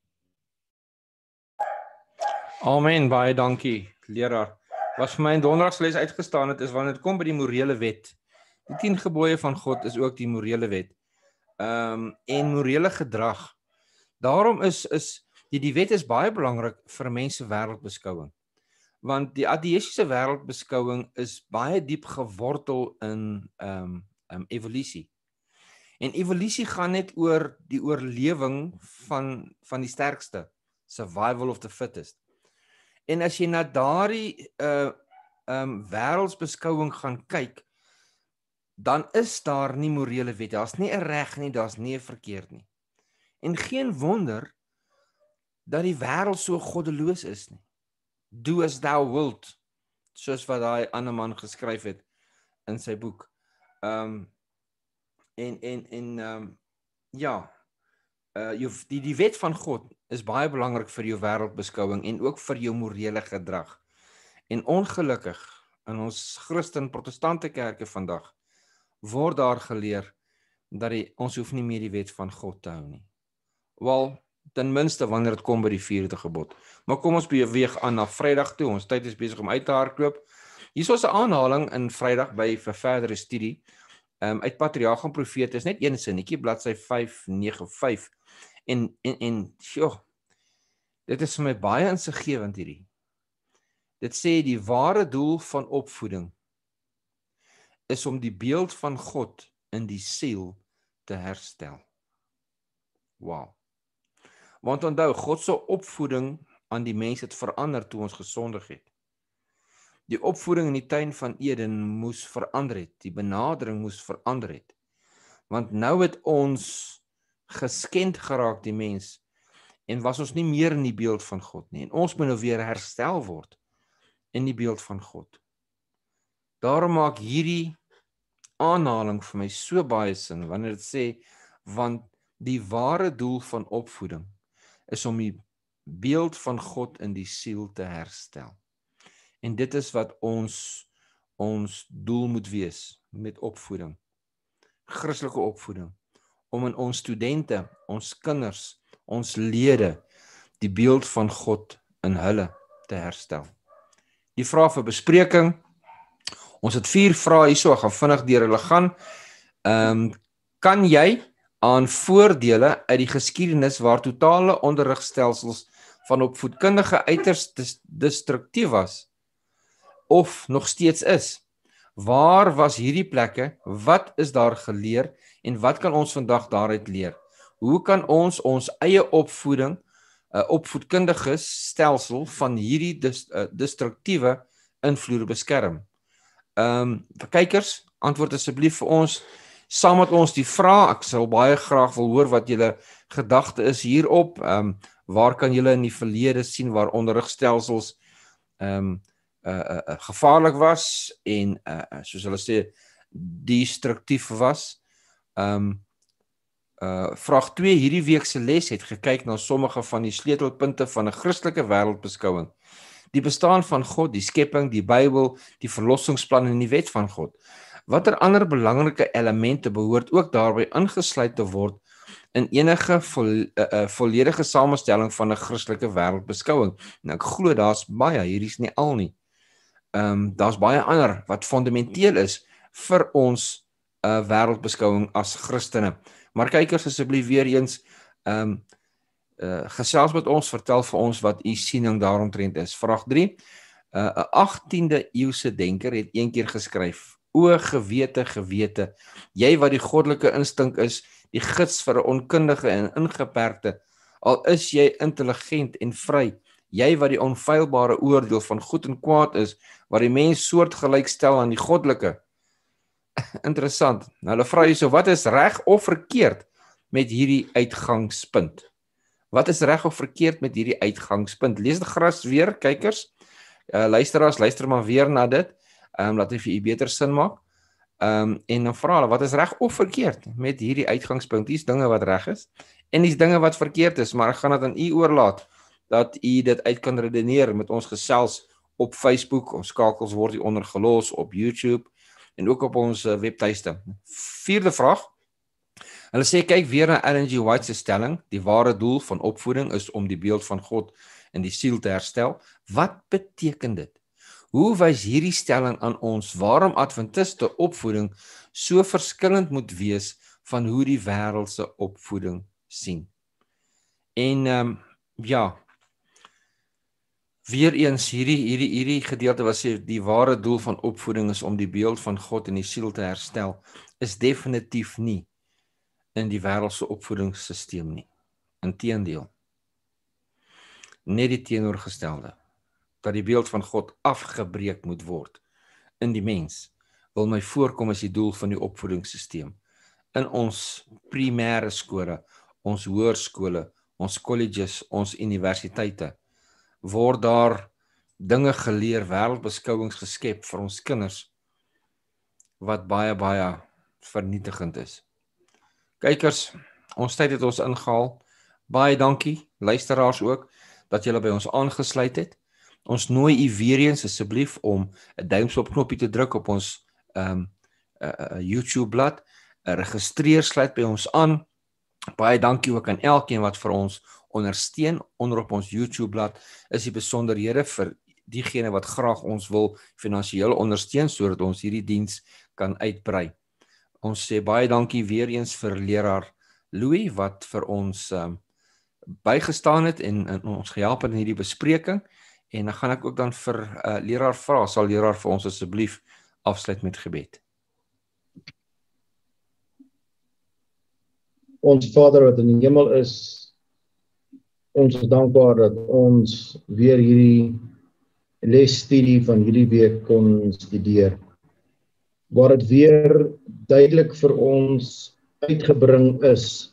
Amen, baie dankie, leraar. Wat vir my in donderdagsles uitgestaan het, is wanneer dit kom by die morele wet. Die 10 gebooie van God is ook die morele wet. En morele gedrag. Daarom is die wet is baie belangrik vir mense wêreldbeskouing. Want die ateïstiese wêreldbeskouing is baie diep gewortel in evolusie. En evolusie gaan net oor die oorlewing van die sterkste, survival of the fittest. En as jy na daardie wêreldsbeskouing gaan kyk, dan is daar nie morele wet, daar's nie 'n reg nie, daar's nie 'n verkeerd nie. En geen wonder dat die wêreld so goddeloos is nie. Do as thou wilt, soos wat daai ander man geskryf het in sy boek. Die wet van God is baie belangrik vir jou wêreldbeskouing en ook vir jou morele gedrag. En ongelukkig in ons Christen protestante kerke vandag word daar geleer dat ons hoef nie meer die wet van God te hou nie. Wel, ten minste wanneer dit kom by die 4de gebod. Maar kom ons beweeg aan na Vrydag toe. Ons tyd is besig om uit te hardloop. Hier is 'n aanhaling in Vrydag vir verdere studie. Uit Patriarge en Profete is net een sinnetjie, bladsy 595. En dit is vir my baie insiggewend hierdie. Dit sê die ware doel van opvoeding is om die beeld van God in die siel te herstel. Wow. Want onthou, God se opvoeding aan die mens het verander toe ons gesondig het. Die opvoeding in die tuin van Eden moes verander het, die benadering moes verander het. Want nou het ons geskend geraak, die mens, en was ons nie meer in die beeld van God nie, en ons moet nou weer herstel word in die beeld van God. Daarom maak hierdie aanhaling vir my so baie sin, wanneer dit sê, want die ware doel van opvoeding is om die beeld van God in die siel te herstel. En dit is wat ons doel moet wees met opvoeding. Christelike opvoeding. Om in ons studente, ons kinders, ons lede, die beeld van God in hulle te herstel. Die vraag vir bespreking. Ons het 4 vrae hierso, ek gaan vinnig deur hulle gaan. Kan jy aan voordele uit die geskiedenis waar totale onderrigstelsels van opvoedkundige uiters destruktief was, of nog steeds is? Waar was hierdie plekke? Wat is daar geleer? En wat kan ons vandag daaruit leer? Hoe kan ons eie opvoeding, opvoedkundige stelsel van hierdie destruktiewe invloede beskerm? Vir kykers, antwoord asseblief vir ons, saam met ons die vraag. Ek sal baie graag wil hoor wat julle gedagte is hierop. Waar kan julle in die verlede sien waar onderrigstelsels gevaarlik was en soos hulle sê, destruktief was? Vraag 2, hierdie week se les het gekyk na sommige van die sleutelpunte van 'n Christelike wêreldbeskouing. Die bestaan van God, die skepping, die Bybel, die verlossingsplan en die wet van God. Watter ander belangrike elemente behoort ook daarbey ingesluit te word in enige volledige samestelling van 'n Christelike wêreldbeskouing? En ek glo daar's baie, hierdie is nie al nie. Daar's baie ander wat fundamenteel is vir ons wêreldbeskouing as Christene. Maar kykers, asseblief weer eens, gesels met ons, vertel vir ons wat u siening daaromtrent is. Vraag 3, 'n 18de eeuse denker het een keer geskryf: O gewete, jy wat die goddelike instink is, die gids vir 'n onkundige en ingeperkte, al is jy intelligent en vry, jy wat die onfeilbare oordeel van goed en kwaad is, wat die mens soortgelyk stel aan die goddelike. Interessant. Nou hulle vra hierso, wat is reg of verkeerd met hierdie uitgangspunt? Wat is reg of verkeerd met hierdie uitgangspunt? Lees dit gras weer, kykers. Luisteraars, luister maar weer na dit. Laat dit vir u beter sin maak. En dan vra hulle, wat is reg of verkeerd met hierdie uitgangspunt? Dis dinge wat reg is en dis dinge wat verkeerd is, maar ek gaan dit aan u oorlaat dat u dit uit kan redeneer met ons gesels op Facebook. Ons skakels word hier onder gelos op YouTube en ook op ons webtuiste. 4de vraag. Hulle sê, kyk weer na Ellen G. White se stelling, die ware doel van opvoeding is om die beeld van God in die siel te herstel. Wat beteken dit? Hoe wys hierdie stelling aan ons waarom Adventiste opvoeding so verskillend moet wees van hoe die wêreldse opvoeding sien? En weer eens, hierdie gedeelte wat sê die ware doel van opvoeding is om die beeld van God in die siel te herstel, is definitief nie in die wêreldse opvoedingsstelsel nie. Inteendeel. Net die teenoorgestelde. Dat die beeld van God afgebreek moet word in die mens, wil my voorkom as die doel van die opvoedingsstelsel. In ons primêre skole, ons hoërskole, ons colleges, ons universiteite, word daar dinge geleer, wêreldbeskouings geskep vir ons kinders, wat baie vernietigend is. Kykers, ons tyd het ons ingehaal. Baie dankie, luisteraars ook, dat julle by ons aangesluit het. Ons nooi u weer eens asseblief om 'n duimsop knoppie te druk op ons YouTube blad. Registreer, sluit by ons aan. Baie dankie ook aan elkeen wat vir ons ondersteun onder op ons YouTube blad. Is die besonderhede vir diegene wat graag ons wil finansiëel ondersteun sodat ons hierdie diens kan uitbrei. Ons sê baie dankie weer eens vir leraar Louis wat vir ons bygestaan het en ons gehelp het in hierdie bespreking. En dan gaan ek ook dan vir leraar vra, sal leraar vir ons asseblief afsluit met gebed. Ons Vader wat in die hemel is, Ons is dankbaar dat ons weer hierdie lesstudie van hierdie week kon studeer, waar dit weer duidelik vir ons uitgebring is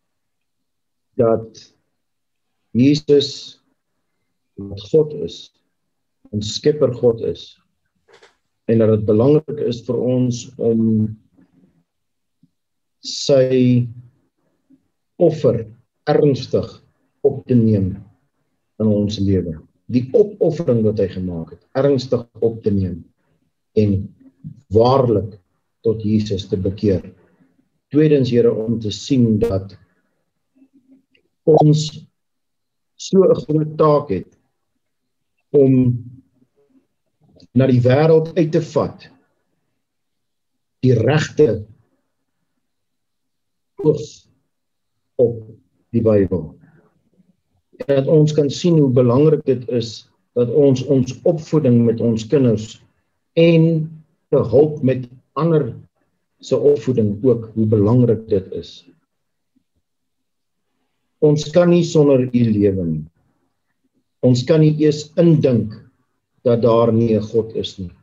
dat Jesus wat God is, ons skepper God is, en dat dit belangrik is vir ons om sy offer ernstig op te neem in ons lewe. Die opoffering wat hy gemaak het, ernstig op te neem en waarlik tot Jesus te bekeer. Tweedens, Here, om te sien dat ons so 'n groot taak het om na die wêreld uit te vat, die regte oog op die Bybel. En dat ons kan sien hoe belangrik dit is dat ons opvoeding met ons kinders en te hulp met ander se opvoeding ook, hoe belangrik dit is. Ons kan nie sonder U lewe nie. Ons kan nie eers indink dat daar nie 'n God is nie.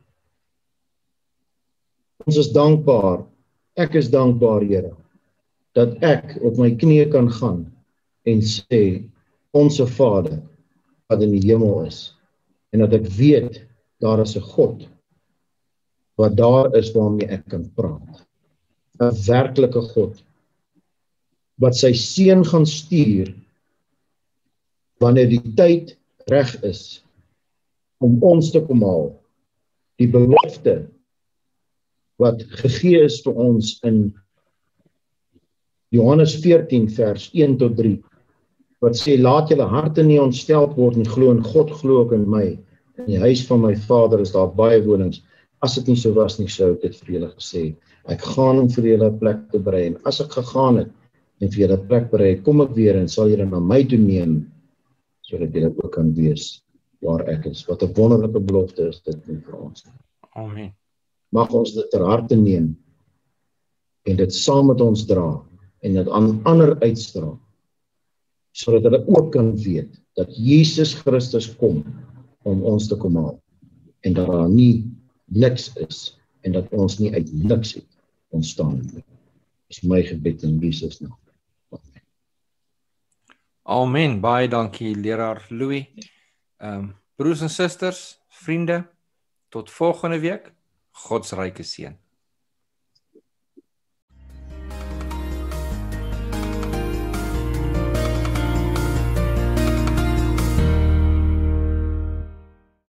Ons is dankbaar, ek is dankbaar, Here, dat ek op my knieë kan gaan en sê, Onse Vader, wat in die hemel is, en dat ek weet, daar is 'n God, wat daar is waarmee ek kan praat. 'n werklike God, wat sy seun gaan stuur, wanneer die tyd reg is, om ons te kom haal, die belofte, wat gegee is vir ons in Johannes 14 vers 1 tot 3, wat sê, laat julle harte nie ontsteld word en glo in God, glo ook in my. In die huis van my Vader is daar baie wonings. As dit nie so was nie, sou ek dit vir julle gesê. Ek gaan om vir julle 'n plek te berei. En as ek gegaan het en vir julle 'n plek berei, kom ek weer en sal julle na my toe neem, sodat julle ook kan wees waar ek is. Wat 'n wonderlike belofte is dit vir ons. Amen. Mag ons dit ter harte neem en dit saam met ons dra en dit aan ander uitstraal, sodat hulle ook kan weet dat Jesus Christus kom om ons te kom haal en dat daar nie niks is en dat ons nie uit niks het ontstaan nie. Dis my gebed in Jesus naam. Amen. Baie dankie, leraar Louis. Broers en susters, vriende, tot volgende week. Godsryke seën.